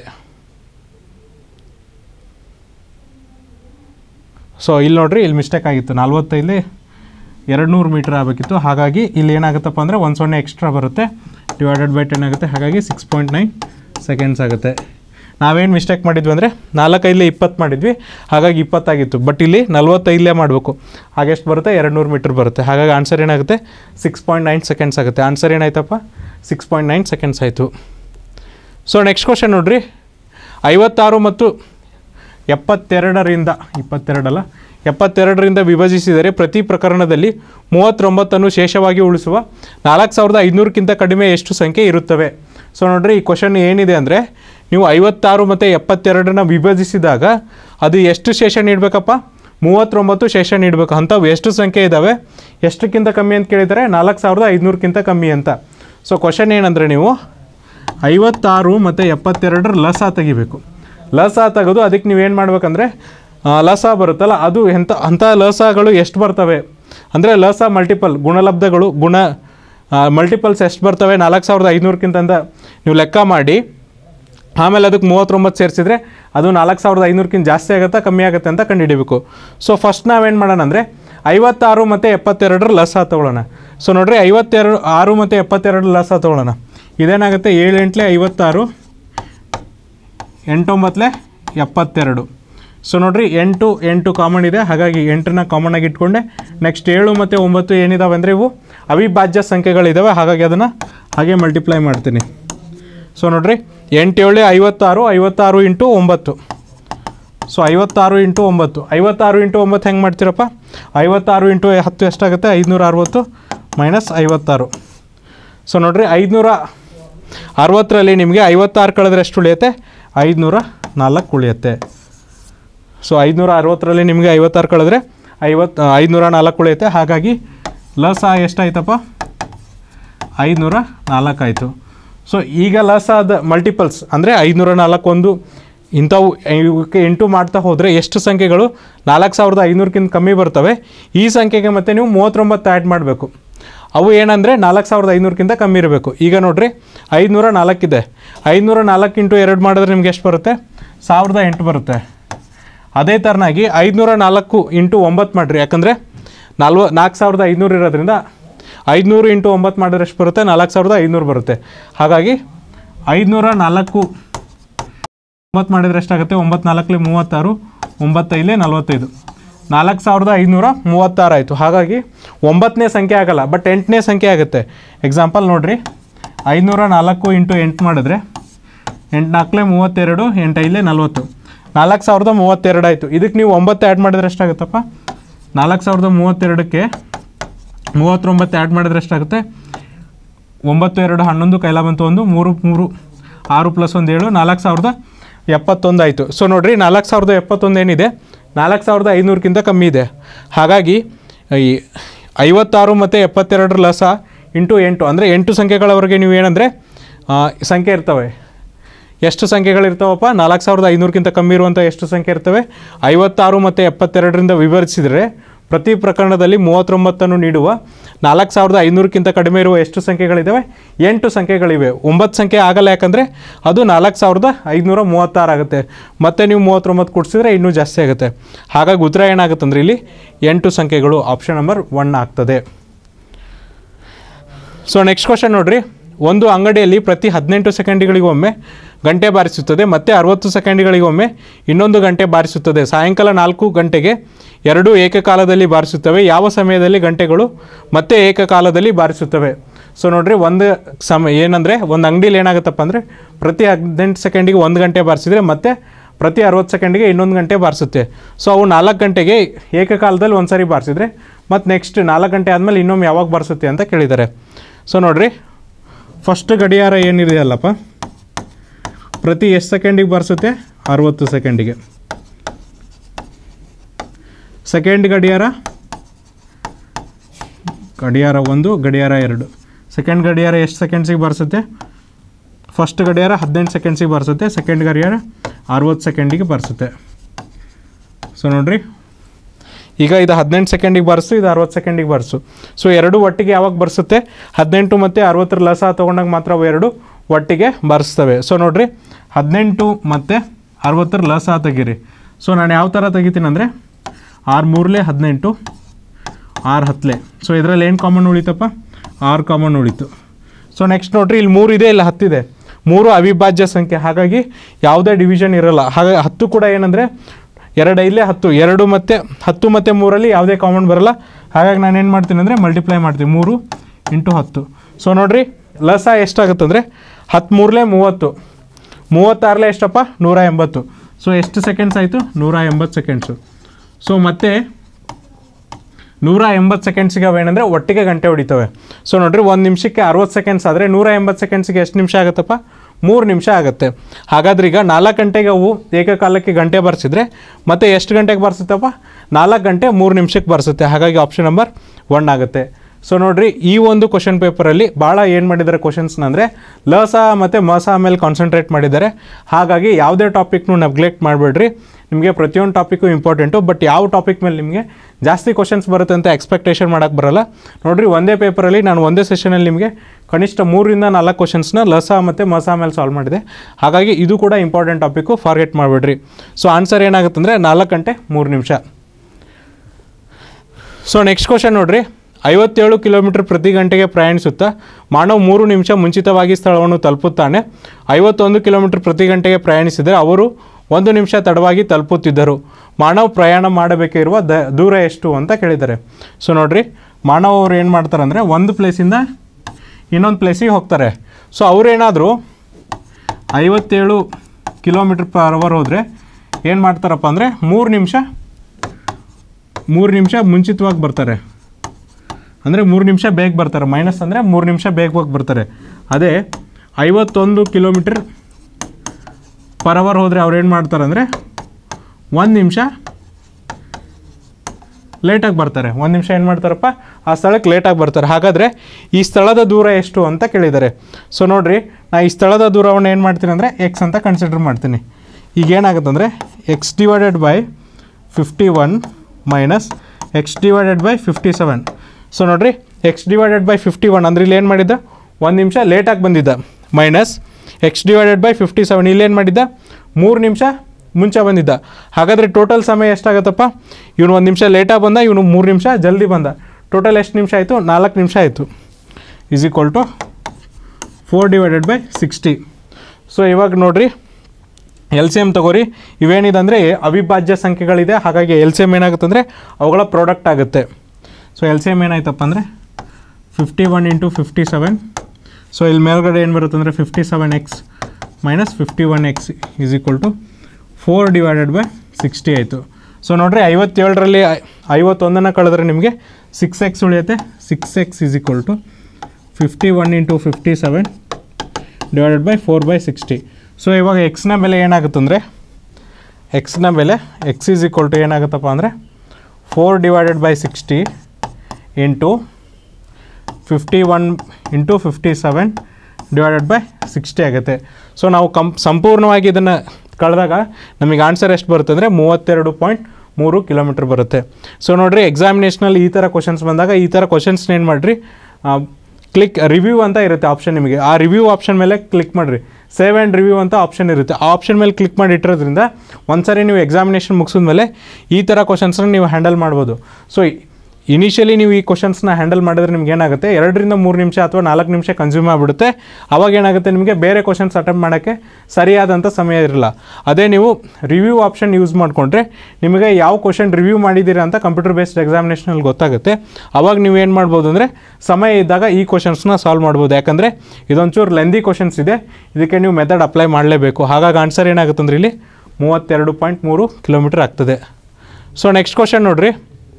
ಸೊ ಇಲ್ಲಿ ನೋಡಿರಿ, ಇಲ್ಲಿ ಮಿಸ್ಟೇಕ್ ಆಗಿತ್ತು. ನಲ್ವತ್ತೈದು ಎರಡು ನೂರು ಮೀಟ್ರ್ ಆಗಬೇಕಿತ್ತು. ಹಾಗಾಗಿ ಇಲ್ಲಿ ಏನಾಗುತ್ತಪ್ಪ ಅಂದರೆ ಒಂದು ಸೊನ್ನೆ ಎಕ್ಸ್ಟ್ರಾ ಬರುತ್ತೆ, ಡಿವೈಡೆಡ್ ಬೈ ಟೆನ್ ಆಗುತ್ತೆ. ಹಾಗಾಗಿ ಸಿಕ್ಸ್ ಪಾಯಿಂಟ್ ನೈನ್ ಸೆಕೆಂಡ್ಸ್ ಆಗುತ್ತೆ. ನಾವೇನು ಮಿಸ್ಟೇಕ್ ಮಾಡಿದ್ವಿ ಅಂದರೆ ನಾಲ್ಕೈದಲೇ ಇಪ್ಪತ್ತು ಮಾಡಿದ್ವಿ, ಹಾಗಾಗಿ ಇಪ್ಪತ್ತಾಗಿತ್ತು. ಬಟ್ ಇಲ್ಲಿ ನಲ್ವತ್ತೈದಲೇ ಮಾಡಬೇಕು. ಹಾಗೆಷ್ಟು ಬರುತ್ತೆ? ಎರಡು ನೂರು ಮೀಟ್ರ್ ಬರುತ್ತೆ. ಹಾಗಾಗಿ ಆನ್ಸರ್ ಏನಾಗುತ್ತೆ? ಸಿಕ್ಸ್ ಪಾಯಿಂಟ್ ನೈನ್ ಸೆಕೆಂಡ್ಸ್ ಆಗುತ್ತೆ. ಆನ್ಸರ್ ಏನಾಯ್ತಪ್ಪ? ಸಿಕ್ಸ್ ಪಾಯಿಂಟ್ ನೈನ್ ಸೆಕೆಂಡ್ಸ್ ಆಯಿತು. ಸೊ ನೆಕ್ಸ್ಟ್ ಕ್ವಶನ್ ನೋಡ್ರಿ, ಐವತ್ತಾರು ಮತ್ತು ಎಪ್ಪತ್ತೆರಡರಿಂದ ಇಪ್ಪತ್ತೆರಡಲ್ಲ ಎಪ್ಪತ್ತೆರಡರಿಂದ ವಿಭಜಿಸಿದರೆ ಪ್ರತಿ ಪ್ರಕರಣದಲ್ಲಿ ಮೂವತ್ತೊಂಬತ್ತನ್ನು ಶೇಷವಾಗಿ ಉಳಿಸುವ ನಾಲ್ಕು ಸಾವಿರದ ಐದುನೂರಕ್ಕಿಂತ ಕಡಿಮೆ ಎಷ್ಟು ಸಂಖ್ಯೆ ಇರುತ್ತವೆ. ಸೊ ನೋಡ್ರಿ, ಈ ಕ್ವಶನ್ ಏನಿದೆ ಅಂದರೆ, ನೀವು ಐವತ್ತಾರು ಮತ್ತು ಎಪ್ಪತ್ತೆರಡನ್ನ ವಿಭಜಿಸಿದಾಗ ಅದು ಎಷ್ಟು ಶೇಷ ನೀಡಬೇಕಪ್ಪ? ಮೂವತ್ತೊಂಬತ್ತು ಶೇಷ ನೀಡಬೇಕು. ಅಂಥವು ಎಷ್ಟು ಸಂಖ್ಯೆ ಇದ್ದಾವೆ, ಎಷ್ಟಕ್ಕಿಂತ ಕಮ್ಮಿ ಅಂತ ಕೇಳಿದರೆ ನಾಲ್ಕು ಸಾವಿರದ ಐದುನೂರಕ್ಕಿಂತ ಕಮ್ಮಿ ಅಂತ. ಸೊ ಕ್ವಶನ್ ಏನಂದರೆ, ನೀವು ಐವತ್ತಾರು ಮತ್ತು ಎಪ್ಪತ್ತೆರಡರ ಲಸ ತೆಗಿಬೇಕು. ಲಸ ತೆಗೆದು ಅದಕ್ಕೆ ನೀವೇನು ಮಾಡ್ಬೇಕಂದ್ರೆ, ಲಸ ಬರುತ್ತಲ್ಲ ಅದು ಎಂಥ ಅಂಥ ಲಸಗಳು ಎಷ್ಟು ಬರ್ತವೆ ಅಂದರೆ, ಲಸ ಮಲ್ಟಿಪಲ್ ಗುಣಲಬ್ಧಗಳು ಗುಣ ಮಲ್ಟಿಪಲ್ಸ್ ಎಷ್ಟು ಬರ್ತವೆ ನಾಲ್ಕು ಸಾವಿರದ ಐದುನೂರಕ್ಕಿಂತ ಅಂತ ನೀವು ಲೆಕ್ಕ ಮಾಡಿ ಆಮೇಲೆ ಅದಕ್ಕೆ ಮೂವತ್ತೊಂಬತ್ತು ಸೇರಿಸಿದ್ರೆ ಅದು ನಾಲ್ಕು ಸಾವಿರದ ಐನೂರಕ್ಕಿಂತ ಜಾಸ್ತಿ ಆಗುತ್ತಾ ಕಮ್ಮಿ ಆಗುತ್ತೆ ಅಂತ ಕಂಡುಹಿಡಿಬೇಕು. ಸೊ ಫಸ್ಟ್ ನಾವೇನು ಮಾಡೋಣ ಅಂದರೆ, ಐವತ್ತಾರು ಮತ್ತು ಎಪ್ಪತ್ತೆರಡರ ಲಸ ತೊಗೊಳ್ಳೋಣ. ಸೊ ನೋಡಿರಿ, ಐವತ್ತೆರಡು ಆರು ಮತ್ತು ಎಪ್ಪತ್ತೆರಡರ ಲಸ ತೊಗೊಳ್ಳೋಣ. ಇದೇನಾಗುತ್ತೆ, ಏಳು ಎಂಟ್ಲೆ ಐವತ್ತಾರು, ಎಂಟೊಂಬತ್ತಲೆ ಎಪ್ಪತ್ತೆರಡು. ಸೊ ನೋಡಿರಿ, ಎಂಟು ಎಂಟು ಕಾಮನ್ ಇದೆ, ಹಾಗಾಗಿ ಎಂಟನ್ನ ಕಾಮನ್ನಾಗಿ ಇಟ್ಕೊಂಡೆ. ನೆಕ್ಸ್ಟ್ ಏಳು ಮತ್ತು ಒಂಬತ್ತು ಏನಿದಾವೆ ಅಂದರೆ ಇವು ಅವಿಭಾಜ್ಯ ಸಂಖ್ಯೆಗಳಿದ್ದಾವೆ, ಹಾಗಾಗಿ ಅದನ್ನು ಹಾಗೆ ಮಲ್ಟಿಪ್ಲೈ ಮಾಡ್ತೀನಿ. ಸೊ ನೋಡಿರಿ, ಎಂಟು ಏಳು ಐವತ್ತಾರು, ಐವತ್ತಾರು ಇಂಟು ಒಂಬತ್ತು. ಸೊ ಐವತ್ತಾರು ಇಂಟು ಒಂಬತ್ತು, ಐವತ್ತಾರು ಇಂಟು ಒಂಬತ್ತು ಹೆಂಗೆ ಮಾಡ್ತೀರಪ್ಪ? ಐವತ್ತಾರು ಇಂಟು ಹತ್ತು ಎಷ್ಟಾಗುತ್ತೆ? ಐದುನೂರ ಅರವತ್ತು ಮೈನಸ್ ಐವತ್ತಾರು. ಸೊ ನೋಡಿರಿ, ಐದುನೂರ ಅರವತ್ತರಲ್ಲಿ ನಿಮಗೆ ಐವತ್ತಾರು ಕಳೆದ್ರೆ ಎಷ್ಟು ಉಳಿಯುತ್ತೆ? ಐದುನೂರ ನಾಲ್ಕು ಉಳಿಯುತ್ತೆ. ಸೊ ಐದುನೂರ ಅರವತ್ತರಲ್ಲಿ ನಿಮಗೆ ಐವತ್ತಾರು ಕಳೆದ್ರೆ ಐವತ್ತು ಐದುನೂರ ನಾಲ್ಕು ಉಳಿಯುತ್ತೆ. ಹಾಗಾಗಿ ಲಸ ಎಷ್ಟಾಯ್ತಪ್ಪ? ಐದುನೂರ ನಾಲ್ಕು ಆಯಿತು. ಸೊ ಈಗ ಲಸದ ಮಲ್ಟಿಪಲ್ಸ್ ಅಂದರೆ ಐದುನೂರ ನಾಲ್ಕು ಒಂದು ಇಂಥವು ಇವಕ್ಕೆ ಎಂಟು ಮಾಡ್ತಾ ಹೋದರೆ ಎಷ್ಟು ಸಂಖ್ಯೆಗಳು ನಾಲ್ಕು ಸಾವಿರದ ಐನೂರಕ್ಕಿಂತ ಕಮ್ಮಿ ಬರ್ತವೆ. ಈ ಸಂಖ್ಯೆಗೆ ಮತ್ತೆ ನೀವು ಮೂವತ್ತೊಂಬತ್ತು ಆ್ಯಡ್ ಮಾಡಬೇಕು. ಅವು ಏನಂದರೆ ನಾಲ್ಕು ಸಾವಿರದ ಐನೂರಕ್ಕಿಂತ ಕಮ್ಮಿ ಇರಬೇಕು. ಈಗ ನೋಡಿರಿ, ಐದುನೂರ ನಾಲ್ಕಿದೆ, ಐದುನೂರ ನಾಲ್ಕು ಇಂಟು ಎರಡು ಮಾಡಿದ್ರೆ ನಿಮ್ಗೆ ಎಷ್ಟು ಬರುತ್ತೆ? ಸಾವಿರದ ಎಂಟು ಬರುತ್ತೆ. ಅದೇ ಥರನಾಗಿ ಐದುನೂರ ನಾಲ್ಕು ಇಂಟು ಒಂಬತ್ತು ಮಾಡಿರಿ, ಯಾಕಂದರೆ ನಲ್ವ ನಾಲ್ಕು ಸಾವಿರದ ಐನೂರು ಇರೋದ್ರಿಂದ ಐದುನೂರು ಇಂಟು ಒಂಬತ್ತು ಮಾಡಿದ್ರೆ ಎಷ್ಟು ಬರುತ್ತೆ? ನಾಲ್ಕು ಸಾವಿರದ ಐನೂರು ಬರುತ್ತೆ. ಹಾಗಾಗಿ ಐದುನೂರ ನಾಲ್ಕು ಒಂಬತ್ತು ಮಾಡಿದರೆ ಎಷ್ಟಾಗುತ್ತೆ? ಒಂಬತ್ತು ನಾಲ್ಕಲೆ ಮೂವತ್ತಾರು, ಒಂಬತ್ತೈದಲೇ ನಲ್ವತ್ತೈದು, ನಾಲ್ಕು ಸಾವಿರದ ಐನೂರ ಮೂವತ್ತಾರು ಆಯಿತು. ಹಾಗಾಗಿ ಒಂಬತ್ತನೇ ಸಂಖ್ಯೆ ಆಗೋಲ್ಲ, ಬಟ್ ಎಂಟನೇ ಸಂಖ್ಯೆ ಆಗುತ್ತೆ. ಎಕ್ಸಾಂಪಲ್ ನೋಡಿರಿ, ಐದುನೂರ ನಾಲ್ಕು ಇಂಟು ಎಂಟು ಮಾಡಿದ್ರೆ ಎಂಟು ನಾಲ್ಕಲೆ ಮೂವತ್ತೆರಡು, ಎಂಟೈದಲೇ ನಲ್ವತ್ತು, ನಾಲ್ಕು ಸಾವಿರದ ಮೂವತ್ತೆರಡು ಆಯಿತು. ಇದಕ್ಕೆ ನೀವು ಒಂಬತ್ತು ಆ್ಯಡ್ ಮಾಡಿದ್ರೆ ಎಷ್ಟಾಗುತ್ತಪ್ಪ? ನಾಲ್ಕು ಸಾವಿರದ ಮೂವತ್ತೆರಡಕ್ಕೆ ಮೂವತ್ತೊಂಬತ್ತು ಆ್ಯಡ್ ಮಾಡಿದ್ರೆ ಎಷ್ಟಾಗುತ್ತೆ? ಒಂಬತ್ತು ಎರಡು ಹನ್ನೊಂದು, ಕೈಲ ಬಂತು ಒಂದು, ಮೂರು ಮೂರು ಆರು ಪ್ಲಸ್ ಒಂದು ಏಳು, ನಾಲ್ಕು ಸಾವಿರದ ಎಪ್ಪತ್ತೊಂದು ಆಯಿತು. ಸೊ ನೋಡಿರಿ, ನಾಲ್ಕು ಸಾವಿರದ ಎಪ್ಪತ್ತೊಂದು ಏನಿದೆ ನಾಲ್ಕು ಸಾವಿರದ ಐನೂರಕ್ಕಿಂತ ಕಮ್ಮಿ ಇದೆ. ಹಾಗಾಗಿ ಈ ಐವತ್ತಾರು ಮತ್ತು ಎಪ್ಪತ್ತೆರಡರ ಲಸ ಇಂಟು ಎಂಟು ಅಂದರೆ ಎಂಟು ಸಂಖ್ಯೆಗಳವರೆಗೆ ನೀವು ಏನಂದರೆ ಸಂಖ್ಯೆ ಇರ್ತವೆ. ಎಷ್ಟು ಸಂಖ್ಯೆಗಳಿರ್ತಾವಪ್ಪ? ನಾಲ್ಕು ಸಾವಿರದ ಐನೂರಕ್ಕಿಂತ ಕಮ್ಮಿ ಇರುವಂಥ ಎಷ್ಟು ಸಂಖ್ಯೆ ಇರ್ತವೆ? ಐವತ್ತಾರು ಮತ್ತು ಎಪ್ಪತ್ತೆರಡರಿಂದ ವಿವರಿಸಿದರೆ ಪ್ರತಿ ಪ್ರಕರಣದಲ್ಲಿ ಮೂವತ್ತೊಂಬತ್ತನ್ನು ನೀಡುವ ನಾಲ್ಕು ಸಾವಿರದ ಐನೂರಕ್ಕಿಂತ ಕಡಿಮೆ ಇರುವ ಎಷ್ಟು ಸಂಖ್ಯೆಗಳಿದ್ದಾವೆ? ಎಂಟು ಸಂಖ್ಯೆಗಳಿವೆ. ಒಂಬತ್ತು ಸಂಖ್ಯೆ ಆಗಲ್ಲ, ಯಾಕಂದರೆ ಅದು ನಾಲ್ಕು ಸಾವಿರದ ಐದುನೂರ ಮೂವತ್ತಾರು ಆಗುತ್ತೆ. ಮತ್ತು ನೀವು ಮೂವತ್ತೊಂಬತ್ತು ಕೊಡಿಸಿದ್ರೆ ಇನ್ನೂ ಜಾಸ್ತಿ ಆಗುತ್ತೆ. ಹಾಗಾಗಿ ಉತ್ತರ ಏನಾಗುತ್ತೆ ಅಂದರೆ ಇಲ್ಲಿ ಎಂಟು ಸಂಖ್ಯೆಗಳು. ಆಪ್ಷನ್ ನಂಬರ್ ಒನ್ ಆಗ್ತದೆ. ಸೊ ನೆಕ್ಸ್ಟ್ ಕ್ವಶನ್ ನೋಡಿರಿ, ಒಂದು ಅಂಗಡಿಯಲ್ಲಿ ಪ್ರತಿ ಹದಿನೆಂಟು ಸೆಕೆಂಡ್ಗಳಿಗೊಮ್ಮೆ ಗಂಟೆ ಬಾರಿಸುತ್ತದೆ, ಮತ್ತು ಅರವತ್ತು ಸೆಕೆಂಡ್ಗಳಿಗೊಮ್ಮೆ ಇನ್ನೊಂದು ಗಂಟೆ ಬಾರಿಸುತ್ತದೆ. ಸಾಯಂಕಾಲ ನಾಲ್ಕು ಗಂಟೆಗೆ ಎರಡೂ ಏಕಕಾಲದಲ್ಲಿ ಬಾರಿಸುತ್ತವೆ. ಯಾವ ಸಮಯದಲ್ಲಿ ಗಂಟೆಗಳು ಮತ್ತೆ ಏಕಕಾಲದಲ್ಲಿ ಬಾರಿಸುತ್ತವೆ? ಸೊ ನೋಡಿರಿ, ಒಂದು ಸಮಯ ಏನಂದರೆ, ಒಂದು ಅಂಗಡಿಯಲ್ಲಿ ಏನಾಗುತ್ತಪ್ಪ ಅಂದರೆ ಪ್ರತಿ ಹದಿನೆಂಟು ಸೆಕೆಂಡಿಗೆ ಒಂದು ಗಂಟೆ ಬಾರಿಸಿದರೆ ಮತ್ತು ಪ್ರತಿ ಅರವತ್ತು ಸೆಕೆಂಡಿಗೆ ಇನ್ನೊಂದು ಗಂಟೆ ಬಾರಿಸುತ್ತೆ. ಸೊ ಅವು ನಾಲ್ಕು ಗಂಟೆಗೆ ಏಕಕಾಲದಲ್ಲಿ ಒಂದು ಸಾರಿ ಬಾರಿಸಿದ್ರೆ ಮತ್ತು ನೆಕ್ಸ್ಟ್ ನಾಲ್ಕು ಗಂಟೆ ಆದಮೇಲೆ ಇನ್ನೊಮ್ಮೆ ಯಾವಾಗ ಬಾರಿಸುತ್ತೆ ಅಂತ ಕೇಳಿದ್ದಾರೆ. ಸೊ ನೋಡಿರಿ, ಫಸ್ಟ್ ಗಡಿಯಾರ ಏನಿದೆ ಅಲ್ಲಪ್ಪ, ಪ್ರತಿ ಎಷ್ಟು ಸೆಕೆಂಡಿಗೆ ಬಾರಿಸುತ್ತೆ? ಅರವತ್ತು ಸೆಕೆಂಡಿಗೆ. ಸೆಕೆಂಡ್ ಗಡಿಯಾರ ಗಡಿಯಾರ ಒಂದು, ಗಡಿಯಾರ ಎರಡು. ಸೆಕೆಂಡ್ ಗಡಿಯಾರ ಎಷ್ಟು ಸೆಕೆಂಡ್ಸಿಗೆ ಬಾರಿಸುತ್ತೆ? ಫಸ್ಟ್ ಗಡಿಯಾರ ಹದಿನೆಂಟು ಸೆಕೆಂಡ್ಸಿಗೆ ಬಾರಿಸುತ್ತೆ, ಸೆಕೆಂಡ್ ಗಡಿಯಾರ ಅರವತ್ತು ಸೆಕೆಂಡಿಗೆ ಬಾರಿಸುತ್ತೆ. ಸೊ ನೋಡಿರಿ, ಈಗ ಇದು ಹದಿನೆಂಟು ಸೆಕೆಂಡಿಗೆ ಬಾರಿಸು, ಇದು ಅರವತ್ತು ಸೆಕೆಂಡಿಗೆ ಬಾರಿಸು. ಸೊ ಎರಡು ಒಟ್ಟಿಗೆ ಯಾವಾಗ ಬಾರಿಸುತ್ತೆ? ಹದಿನೆಂಟು ಮತ್ತು ಅರವತ್ತರ ಲಸ ತೊಗೊಂಡಾಗ ಮಾತ್ರ ಅವು ಎರಡು ಒಟ್ಟಿಗೆ ಬಾರಿಸ್ತವೆ. ಸೊ ನೋಡಿರಿ, ಹದಿನೆಂಟು ಮತ್ತು ಅರವತ್ತರ ಲಸ ತೆಗೀರಿ. ಸೊ ನಾನು ಯಾವ ಥರ ತೆಗಿತೀನಿ ಅಂದರೆ, ಆರು ಮೂರಲೆ ಹದಿನೆಂಟು, ಆರು ಹತ್ತಲೆ. ಸೊ ಇದರಲ್ಲಿ ಏನು ಕಾಮನ್ ಉಳಿತಪ್ಪ? ಆರು ಕಾಮನ್ ಉಳಿತು. ಸೊ ನೆಕ್ಸ್ಟ್ ನೋಡಿರಿ, ಇಲ್ಲಿ ಮೂರು ಇದೆ, ಇಲ್ಲ ಹತ್ತಿದೆ. ಮೂರು ಅವಿಭಾಜ್ಯ ಸಂಖ್ಯೆ, ಹಾಗಾಗಿ ಯಾವುದೇ ಡಿವಿಷನ್ ಇರೋಲ್ಲ. ಹಾಗಾಗಿ ಹತ್ತು ಕೂಡ ಏನಂದರೆ ಎರಡು ಐದಲೇ ಹತ್ತು, ಎರಡು ಮತ್ತು ಹತ್ತು ಮತ್ತು ಮೂರಲ್ಲಿ ಯಾವುದೇ ಕಾಮನ್ ಬರೋಲ್ಲ. ಹಾಗಾಗಿ ನಾನು ಏನು ಮಾಡ್ತೀನಿ ಅಂದರೆ ಮಲ್ಟಿಪ್ಲೈ ಮಾಡ್ತೀನಿ, ಮೂರು ಇಂಟು ಹತ್ತು. ಸೊ ನೋಡಿರಿ, ಲಸ ಎಷ್ಟಾಗುತ್ತೆ ಅಂದರೆ ಹತ್ತು ಮೂರಲೆ ಮೂವತ್ತು, ಮೂವತ್ತಾರಲೇ ಎಷ್ಟಪ್ಪ ನೂರ ಎಂಬತ್ತು. ಸೊ ಎಷ್ಟು ಸೆಕೆಂಡ್ಸ್ ಆಯಿತು ನೂರ ಎಂಬತ್ತು ಸೆಕೆಂಡ್ಸು. ಸೊ ಮತ್ತೆ ನೂರ ಎಂಬತ್ತು ಸೆಕೆಂಡ್ಸಿಗೆ ಅವೇನೆಂದರೆ ಒಟ್ಟಿಗೆ ಗಂಟೆ ಹೊಡಿತವೆ. ಸೊ ನೋಡಿರಿ ಒಂದು ನಿಮಿಷಕ್ಕೆ ಅರವತ್ತು ಸೆಕೆಂಡ್ಸ್ ಆದರೆ ನೂರ ಎಂಬತ್ತು ಸೆಕೆಂಡ್ಸಿಗೆ ಎಷ್ಟು ನಿಮಿಷ ಆಗುತ್ತಪ್ಪ ಮೂರು ನಿಮಿಷ ಆಗುತ್ತೆ. ಹಾಗಾದ್ರೆ ಈಗ ನಾಲ್ಕು ಗಂಟೆಗೆ ಅವು ಏಕಕಾಲಕ್ಕೆ ಗಂಟೆ ಬರ್ಸಿದ್ರೆ ಮತ್ತೆ ಎಷ್ಟು ಗಂಟೆಗೆ ಬರ್ಸುತ್ತಪ್ಪ ನಾಲ್ಕು ಗಂಟೆ ಮೂರು ನಿಮಿಷಕ್ಕೆ ಬರ್ಸುತ್ತೆ. ಹಾಗಾಗಿ ಆಪ್ಷನ್ ನಂಬರ್ ಒನ್ ಆಗುತ್ತೆ. ಸೊ ನೋಡಿರಿ ಈ ಒಂದು ಕ್ವಶನ್ ಪೇಪರಲ್ಲಿ ಭಾಳ ಏನು ಮಾಡಿದ್ದಾರೆ ಕ್ವಶನ್ಸ್ನ ಅಂದರೆ ಲಸ ಮತ್ತು ಮಸ ಮೇಲೆ ಕಾನ್ಸಂಟ್ರೇಟ್ ಮಾಡಿದ್ದಾರೆ. ಹಾಗಾಗಿ ಯಾವುದೇ ಟಾಪಿಕ್ನು ನೆಗ್ಲೆಕ್ಟ್ ಮಾಡಬೇಡ್ರಿ. ನಿಮಗೆ ಪ್ರತಿಯೊಂದು ಟಾಪಿಕ್ಕು ಇಂಪಾರ್ಟೆಂಟು. ಬಟ್ ಯಾವ ಟಾಪಿಕ್ ಮೇಲೆ ನಿಮಗೆ ಜಾಸ್ತಿ ಕ್ವಶನ್ಸ್ ಬರುತ್ತೆ ಅಂತ ಎಕ್ಸ್ಪೆಕ್ಟೇಷನ್ ಮಾಡೋಕ್ಕೆ ಬರೋಲ್ಲ. ನೋಡಿರಿ ಒಂದೇ ಪೇಪರಲ್ಲಿ ನಾನು ಒಂದೇ ಸೆಷನಲ್ಲಿ ನಿಮಗೆ ಕನಿಷ್ಠ ಮೂರರಿಂದ ನಾಲ್ಕು ಕ್ವಶನ್ಸ್ನ ಲಸ ಮತ್ತು ಮಸ ಮೇಲೆ ಸಾಲ್ವ್ ಮಾಡಿದೆ. ಹಾಗಾಗಿ ಇದು ಕೂಡ ಇಂಪಾರ್ಟೆಂಟ್ ಟಾಪಿಕ್ಕು, ಫಾರ್ಗೆಟ್ ಮಾಡಬೇಡ್ರಿ. ಸೊ ಆನ್ಸರ್ ಏನಾಗುತ್ತೆ ಅಂದರೆ ನಾಲ್ಕು ಗಂಟೆ ಮೂರು ನಿಮಿಷ. ಸೊ ನೆಕ್ಸ್ಟ್ ಕ್ವಶನ್ ನೋಡಿರಿ, ಐವತ್ತೇಳು ಕಿಲೋಮೀಟರ್ ಪ್ರತಿ ಗಂಟೆಗೆ ಪ್ರಯಾಣಿಸುತ್ತಾ ಮಾನವ್ ಮೂರು ನಿಮಿಷ ಮುಂಚಿತವಾಗಿ ಸ್ಥಳವನ್ನು ತಲುಪುತ್ತಾನೆ. ಐವತ್ತೊಂದು ಕಿಲೋಮೀಟರ್ ಪ್ರತಿ ಗಂಟೆಗೆ ಪ್ರಯಾಣಿಸಿದರೆ ಅವರು ಒಂದು ನಿಮಿಷ ತಡವಾಗಿ ತಲುಪುತ್ತಿದ್ದರು. ಮಾನವ್ ಪ್ರಯಾಣ ಮಾಡಬೇಕಿರುವ ದ ದೂರ ಎಷ್ಟು ಅಂತ ಕೇಳಿದ್ದಾರೆ. ಸೊ ನೋಡಿರಿ ಮಾನವ್ ಅವರು ಏನು ಮಾಡ್ತಾರೆ ಅಂದರೆ ಒಂದು ಪ್ಲೇಸಿಂದ ಇನ್ನೊಂದು ಪ್ಲೇಸಿಗೆ ಹೋಗ್ತಾರೆ. ಸೊ ಅವರೇನಾದರೂ ಐವತ್ತೇಳು ಕಿಲೋಮೀಟ್ರ್ ಪರ್ ಅವರ್ ಹೋದರೆ ಏನು ಮಾಡ್ತಾರಪ್ಪ ಅಂದರೆ ಮೂರು ನಿಮಿಷ ಮೂರು ನಿಮಿಷ ಮುಂಚಿತವಾಗಿ ಬರ್ತಾರೆ. ಅಂದರೆ ಮೂರು ನಿಮಿಷ ಬೇಗ ಬರ್ತಾರೆ. ಮೈನಸ್ ಅಂದರೆ ಮೂರು ನಿಮಿಷ ಬೇಗವಾಗಿ ಬರ್ತಾರೆ. ಅದೇ ಐವತ್ತೊಂದು ಕಿಲೋಮೀಟ್ರ್ ಪರ್ ಅವರ್ ಹೋದರೆ ಅವ್ರು ಏನು ಮಾಡ್ತಾರೆ ಅಂದರೆ ಒಂದು ನಿಮಿಷ ಲೇಟಾಗಿ ಬರ್ತಾರೆ. ಒಂದು ನಿಮಿಷ ಏನು ಮಾಡ್ತಾರಪ್ಪ ಆ ಸ್ಥಳಕ್ಕೆ ಲೇಟಾಗಿ ಬರ್ತಾರೆ. ಹಾಗಾದರೆ ಈ ಸ್ಥಳದ ದೂರ ಎಷ್ಟು ಅಂತ ಕೇಳಿದ್ದಾರೆ. ಸೊ ನೋಡಿರಿ ನಾನು ಈ ಸ್ಥಳದ ದೂರವನ್ನು ಏನು ಮಾಡ್ತೀನಿ ಅಂದರೆ ಎಕ್ಸ್ ಅಂತ ಕನ್ಸಿಡರ್ ಮಾಡ್ತೀನಿ. ಈಗ ಏನಾಗುತ್ತೆ ಅಂದರೆ X divided by fifty one minus X divided by fifty seven. So ನೋಡಿರಿ X divided by fifty one ಅಂದರೆ ಇಲ್ಲಿ ಏನು ಮಾಡಿದ್ದ ಒಂದು ನಿಮಿಷ ಲೇಟಾಗಿ ಬಂದಿದ್ದ, minus X divided by fifty seven ಇಲ್ಲಿ ಏನು ಮಾಡಿದ್ದ ಮೂರು ನಿಮಿಷ ಮುಂಚೆ ಬಂದಿದ್ದ. ಹಾಗಾದರೆ ಟೋಟಲ್ ಸಮಯ ಎಷ್ಟಾಗುತ್ತಪ್ಪ, ಇವನು ಒಂದು ನಿಮಿಷ ಲೇಟಾಗಿ ಬಂದ, ಇವನು ಮೂರು ನಿಮಿಷ ಜಲ್ದಿ ಬಂದ. ಟೋಟಲ್ ಎಷ್ಟು ನಿಮಿಷ ಆಯಿತು ನಾಲ್ಕು ನಿಮಿಷ ಆಯಿತು. Is equal to four divided by sixty. So ಇವಾಗ ನೋಡಿರಿ ಎಲ್ ಸಿ ಎಮ್ ತೊಗೋರಿ. ಇವೇನಿದೆ ಅಂದರೆ ಅವಿಭಾಜ್ಯ ಸಂಖ್ಯೆಗಳಿದೆ. ಹಾಗಾಗಿ ಎಲ್ ಸಿ ಎಮ್ ಏನಾಗುತ್ತೆ ಅಂದರೆ ಅವುಗಳ ಪ್ರಾಡಕ್ಟ್ ಆಗುತ್ತೆ. ಸೊ ಎಲ್ ಸಿ ಎಮ್ ಏನಾಯ್ತಪ್ಪ ಅಂದರೆ fifty one into fifty seven. So ಇಲ್ಲಿ ಮೇಲ್ಗಡೆ ಏನು ಬರುತ್ತೆ ಅಂದರೆ fifty seven X minus fifty one X is equal to four divided by sixty ಆಯಿತು. ಸೊ ನೋಡಿರಿ ಐವತ್ತೇಳರಲ್ಲಿ ಐವತ್ತೊಂದನ್ನು ಕಳೆದ್ರೆ ನಿಮಗೆ ಸಿಕ್ಸ್ ಎಕ್ಸ್ ಉಳಿಯುತ್ತೆ. Six X is equal to fifty one into fifty seven divided by four by sixty. So ಇವಾಗ ಎಕ್ಸ್ನ ಬೆಲೆ ಏನಾಗುತ್ತೆ ಅಂದರೆ ಎಕ್ಸ್ನ ಬೆಲೆ ಎಕ್ಸ್ ಈಸ್ ಈಕ್ವಲ್ ಟು ಏನಾಗುತ್ತಪ್ಪ ಅಂದರೆ four divided by sixty into fifty one into fifty seven divided by sixty ಆಗುತ್ತೆ. ಸೊ ನಾವು ಕಂ ಸಂಪೂರ್ಣವಾಗಿ ಇದನ್ನು ಕಳೆದಾಗ ನಮಗೆ ಆನ್ಸರ್ ಎಷ್ಟು ಬರುತ್ತೆ ಅಂದರೆ ಮೂವತ್ತೆರಡು ಪಾಯಿಂಟ್ ಮೂರು ಕಿಲೋಮೀಟ್ರ್ ಬರುತ್ತೆ. ಸೊ ನೋಡಿರಿ ಎಕ್ಸಾಮಿನೇಷನಲ್ಲಿ ಈ ಥರ ಕ್ವಶನ್ಸ್ ಬಂದಾಗ ಈ ಥರ ಕ್ವಶನ್ಸ್ನ ಏನು ಮಾಡಿರಿ ಕ್ಲಿಕ್ ರಿವ್ಯೂ ಅಂತ ಇರುತ್ತೆ ಆಪ್ಷನ್ ನಿಮಗೆ. ಆ ರಿವ್ಯೂ ಆಪ್ಷನ್ ಮೇಲೆ ಕ್ಲಿಕ್ ಮಾಡಿರಿ. ಸೇವ್ ಆ್ಯಂಡ್ ರಿವ್ಯೂ ಅಂತ ಆಪ್ಷನ್ ಇರುತ್ತೆ. ಆ ಆಪ್ಷನ್ ಮೇಲೆ ಕ್ಲಿಕ್ ಮಾಡಿ ಇಟ್ಟಿರೋದ್ರಿಂದ ಒಂದು ಸಾರಿ ನೀವು ಎಕ್ಸಾಮಿನೇಷನ್ ಮುಗಿಸಿದ ಮೇಲೆ ಈ ಥರ ಕ್ವಶನ್ಸ್ನ ನೀವು ಹ್ಯಾಂಡಲ್ ಮಾಡ್ಬೋದು. ಸೊ ಇನಿಷಿಯಲಿ ನೀವು ಈ ಕ್ವಶನ್ಸ್ನ ಹ್ಯಾಂಡಲ್ ಮಾಡಿದ್ರೆ ನಿಮ್ಗೆ ಏನಾಗುತ್ತೆ ಎರಡರಿಂದ ಮೂರು ನಿಮಿಷ ಅಥವಾ ನಾಲ್ಕು ನಿಮಿಷ ಕನ್ಸ್ಯೂಮ್ ಆಗಿಬಿಡುತ್ತೆ. ಅವಾಗ ಏನಾಗುತ್ತೆ ನಿಮಗೆ ಬೇರೆ ಕ್ವಶನ್ಸ್ ಅಟೆಂಪ್ಟ್ ಮಾಡೋಕ್ಕೆ ಸರಿಯಾದಂಥ ಸಮಯ ಇರಲ್ಲ. ಅದೇ ನೀವು ರಿವ್ಯೂ ಆಪ್ಷನ್ ಯೂಸ್ ಮಾಡಿಕೊಂಡ್ರೆ ನಿಮಗೆ ಯಾವ ಕ್ವಶನ್ ರಿವ್ಯೂ ಮಾಡಿದ್ದೀರಾ ಅಂತ ಕಂಪ್ಯೂಟರ್ ಬೇಸ್ಡ್ ಎಕ್ಸಾಮಿನೇಷನಲ್ಲಿ ಗೊತ್ತಾಗುತ್ತೆ. ಅವಾಗ ನೀವು ಏನು ಮಾಡ್ಬೋದು ಅಂದರೆ ಸಮಯ ಇದ್ದಾಗ ಈ ಕ್ವಶನ್ಸ್ನ ಸಾಲ್ವ್ ಮಾಡ್ಬೋದು. ಯಾಕಂದರೆ ಇದೊಂಚೂರು ಲೆಂದಿ ಕ್ವಶನ್ಸ್ ಇದೆ, ಇದಕ್ಕೆ ನೀವು ಮೆಥಡ್ ಅಪ್ಲೈ ಮಾಡಲೇಬೇಕು. ಹಾಗಾಗಿ ಆನ್ಸರ್ ಏನಾಗುತ್ತೆ ಅಂದರೆ ಇಲ್ಲಿ ಮೂವತ್ತೆರಡು ಪಾಯಿಂಟ್ ಮೂರು ಕಿಲೋಮೀಟ್ರ್ ಆಗ್ತದೆ. ಸೊ ನೆಕ್ಸ್ಟ್ ಕ್ವಶನ್ ನೋಡಿರಿ.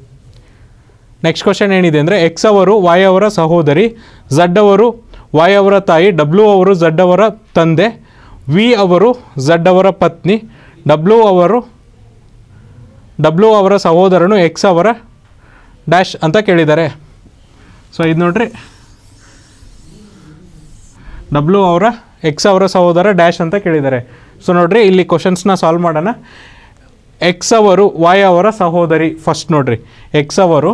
ನೆಕ್ಸ್ಟ್ ಕ್ವಶನ್ ಏನಿದೆ ಅಂದರೆ ಎಕ್ಸ್ ಅವರು ವಾಯ್ ಅವರ ಸಹೋದರಿ, ಝಡ್ ಅವರು ವಾಯ್ ಅವರ ತಾಯಿ, ಡಬ್ಲ್ಯೂ ಅವರು ಝಡ್ ಅವರ ತಂದೆ, ವಿ ಅವರು ಝಡ್ ಅವರ ಪತ್ನಿ, ಡಬ್ಲ್ಯೂ ಅವರು ಡಬ್ಲ್ಯೂ ಅವರ ಸಹೋದರನು ಎಕ್ಸ್ ಅವರ ಡ್ಯಾಶ್ ಅಂತ ಕೇಳಿದ್ದಾರೆ. ಸೊ ಇದು ನೋಡ್ರಿ ಡಬ್ಲ್ಯೂ ಅವರ ಎಕ್ಸ್ ಅವರ ಸಹೋದರ ಡ್ಯಾಶ್ ಅಂತ ಕೇಳಿದ್ದಾರೆ. ಸೊ ನೋಡ್ರಿ ಇಲ್ಲಿ ಕ್ವಶನ್ಸ್ನ ಸಾಲ್ವ್ ಮಾಡೋಣ. ಎಕ್ಸ್ ಅವರು ವಾಯ್ ಅವರ ಸಹೋದರಿ. ಫಸ್ಟ್ ನೋಡ್ರಿ ಎಕ್ಸ್ ಅವರು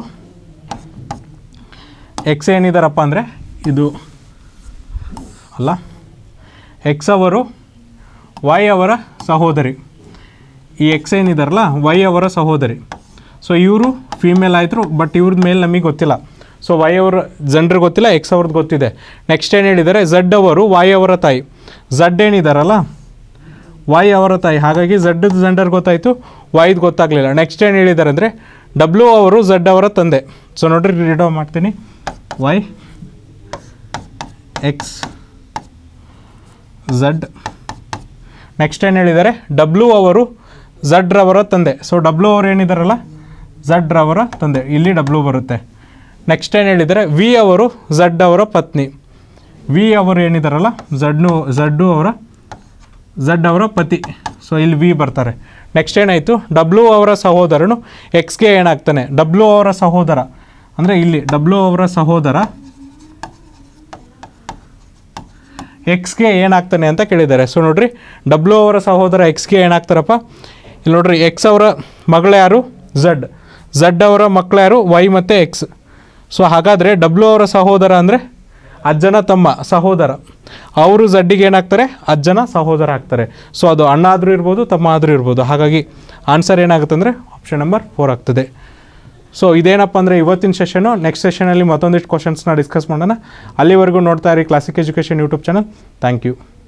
ಎಕ್ಸ್ ಏನಿದಾರಪ್ಪ ಅಂದರೆ ಇದು ಅಲ್ಲ, ಎಕ್ಸ್ ಅವರು ವೈ ಅವರ ಸಹೋದರಿ. ಈ ಎಕ್ಸ್ ಏನಿದಾರಲ್ಲ ವೈ ಅವರ ಸಹೋದರಿ. ಸೊ ಇವರು ಫೀಮೇಲ್ ಆಯಿತು, ಬಟ್ ಇವ್ರದ್ದು ಮೇಲೆ ನಮಗೆ ಗೊತ್ತಿಲ್ಲ. ಸೊ ವೈ ಅವರ ಜಂಡ್ರಿಗೆ ಗೊತ್ತಿಲ್ಲ, ಎಕ್ಸ್ ಅವ್ರದ್ದು ಗೊತ್ತಿದೆ. ನೆಕ್ಸ್ಟ್ ಏನು ಹೇಳಿದ್ದಾರೆ ಝಡ್ ಅವರು ವಾಯ್ ಅವರ ತಾಯಿ. ಝಡ್ ಏನಿದಾರಲ್ಲ ವೈ ಅವರ ತಾಯಿ, ಹಾಗಾಗಿ ಝಡ್ದು ಜಂಡರ್ ಗೊತ್ತಾಯಿತು, ವೈದು ಗೊತ್ತಾಗಲಿಲ್ಲ. ನೆಕ್ಸ್ಟ್ ಏನು ಹೇಳಿದ್ದಾರೆ ಅಂದರೆ ಡಬ್ಲ್ಯೂ ಅವರು ಝಡ್ ಅವರ ತಂದೆ. ಸೊ ನೋಡ್ರಿ ರೀಡ್ ಮಾಡ್ತೀನಿ. ವೈ ಎಕ್ಸ್ ಝಡ್ ನೆಕ್ಸ್ಟ್ ಏನು ಹೇಳಿದ್ದಾರೆ, ಡಬ್ಲ್ಯೂ ಅವರು ಝಡ್ ರವರ ತಂದೆ. ಸೊ ಡಬ್ಲ್ಯೂ ಅವರು ಏನಿದಾರಲ್ಲ ಝಡ್ ರವರ ತಂದೆ, ಇಲ್ಲಿ ಡಬ್ಲ್ಯೂ ಬರುತ್ತೆ. ನೆಕ್ಸ್ಟ್ ಏನು ಹೇಳಿದ್ದಾರೆ, ವಿ ಅವರು ಝಡ್ ಅವರ ಪತ್ನಿ. ವಿ ಅವರು ಏನಿದಾರಲ್ಲ ಝಡ್ನು ಝಡ್ಡು ಅವರ ಝಡ್ ಅವರ ಪತಿ. ಸೊ ಇಲ್ಲಿ ವಿ ಬರ್ತಾರೆ. ನೆಕ್ಸ್ಟ್ ಏನಾಯಿತು, ಡಬ್ಲ್ಯೂ ಅವರ ಸಹೋದರನು ಎಕ್ಸ್ಗೆ ಏನಾಗ್ತಾನೆ, ಡಬ್ಲ್ಯೂ ಅವರ ಸಹೋದರ ಅಂದರೆ ಇಲ್ಲಿ ಡಬ್ಲ್ಯೂ ಅವರ ಸಹೋದರ ಎಕ್ಸ್ಗೆ ಏನಾಗ್ತಾನೆ ಅಂತ ಕೇಳಿದ್ದಾರೆ. ಸೊ ನೋಡಿರಿ, ಡಬ್ಲ್ಯೂ ಅವರ ಸಹೋದರ ಎಕ್ಸ್ಗೆ ಏನಾಗ್ತಾರಪ್ಪ, ಇಲ್ಲಿ ನೋಡ್ರಿ, ಎಕ್ಸ್ ಅವರ ಮಗಳು ಯಾರು, ಝಡ್. ಝಡ್ ಅವರ ಮಕ್ಕಳು ಯಾರು, ವೈ ಮತ್ತು ಎಕ್ಸ್. ಸೊ ಹಾಗಾದರೆ ಡಬ್ಲ್ಯೂ ಅವರ ಸಹೋದರ ಅಂದರೆ ಅಜ್ಜನ ತಮ್ಮ, ಸಹೋದರ. ಅವರು ಝಡ್ಡಿಗೆ ಏನಾಗ್ತಾರೆ, ಅಜ್ಜನ ಸಹೋದರ ಆಗ್ತಾರೆ. ಸೊ ಅದು ಅಣ್ಣ ಆದರೂ ಇರ್ಬೋದು, ತಮ್ಮ ಆದರೂ ಇರ್ಬೋದು. ಹಾಗಾಗಿ ಆನ್ಸರ್ ಏನಾಗುತ್ತೆ ಅಂದರೆ ಆಪ್ಷನ್ ನಂಬರ್ ಫೋರ್ ಆಗ್ತದೆ. ಸೊ ಇದೇನಪ್ಪ ಅಂದರೆ ಇವತ್ತಿನ ಸೆಷನು. ನೆಕ್ಸ್ಟ್ ಸೆಷನಲ್ಲಿ ಮತ್ತೊಂದಿಷ್ಟು ಕ್ವಶನ್ಸ್ನ ಡಿಸ್ಕಸ್ ಮಾಡೋಣ. ಅಲ್ಲಿವರೆಗೂ ನೋಡ್ತಾ ಇರಿ Classic education YouTube channel. Thank you.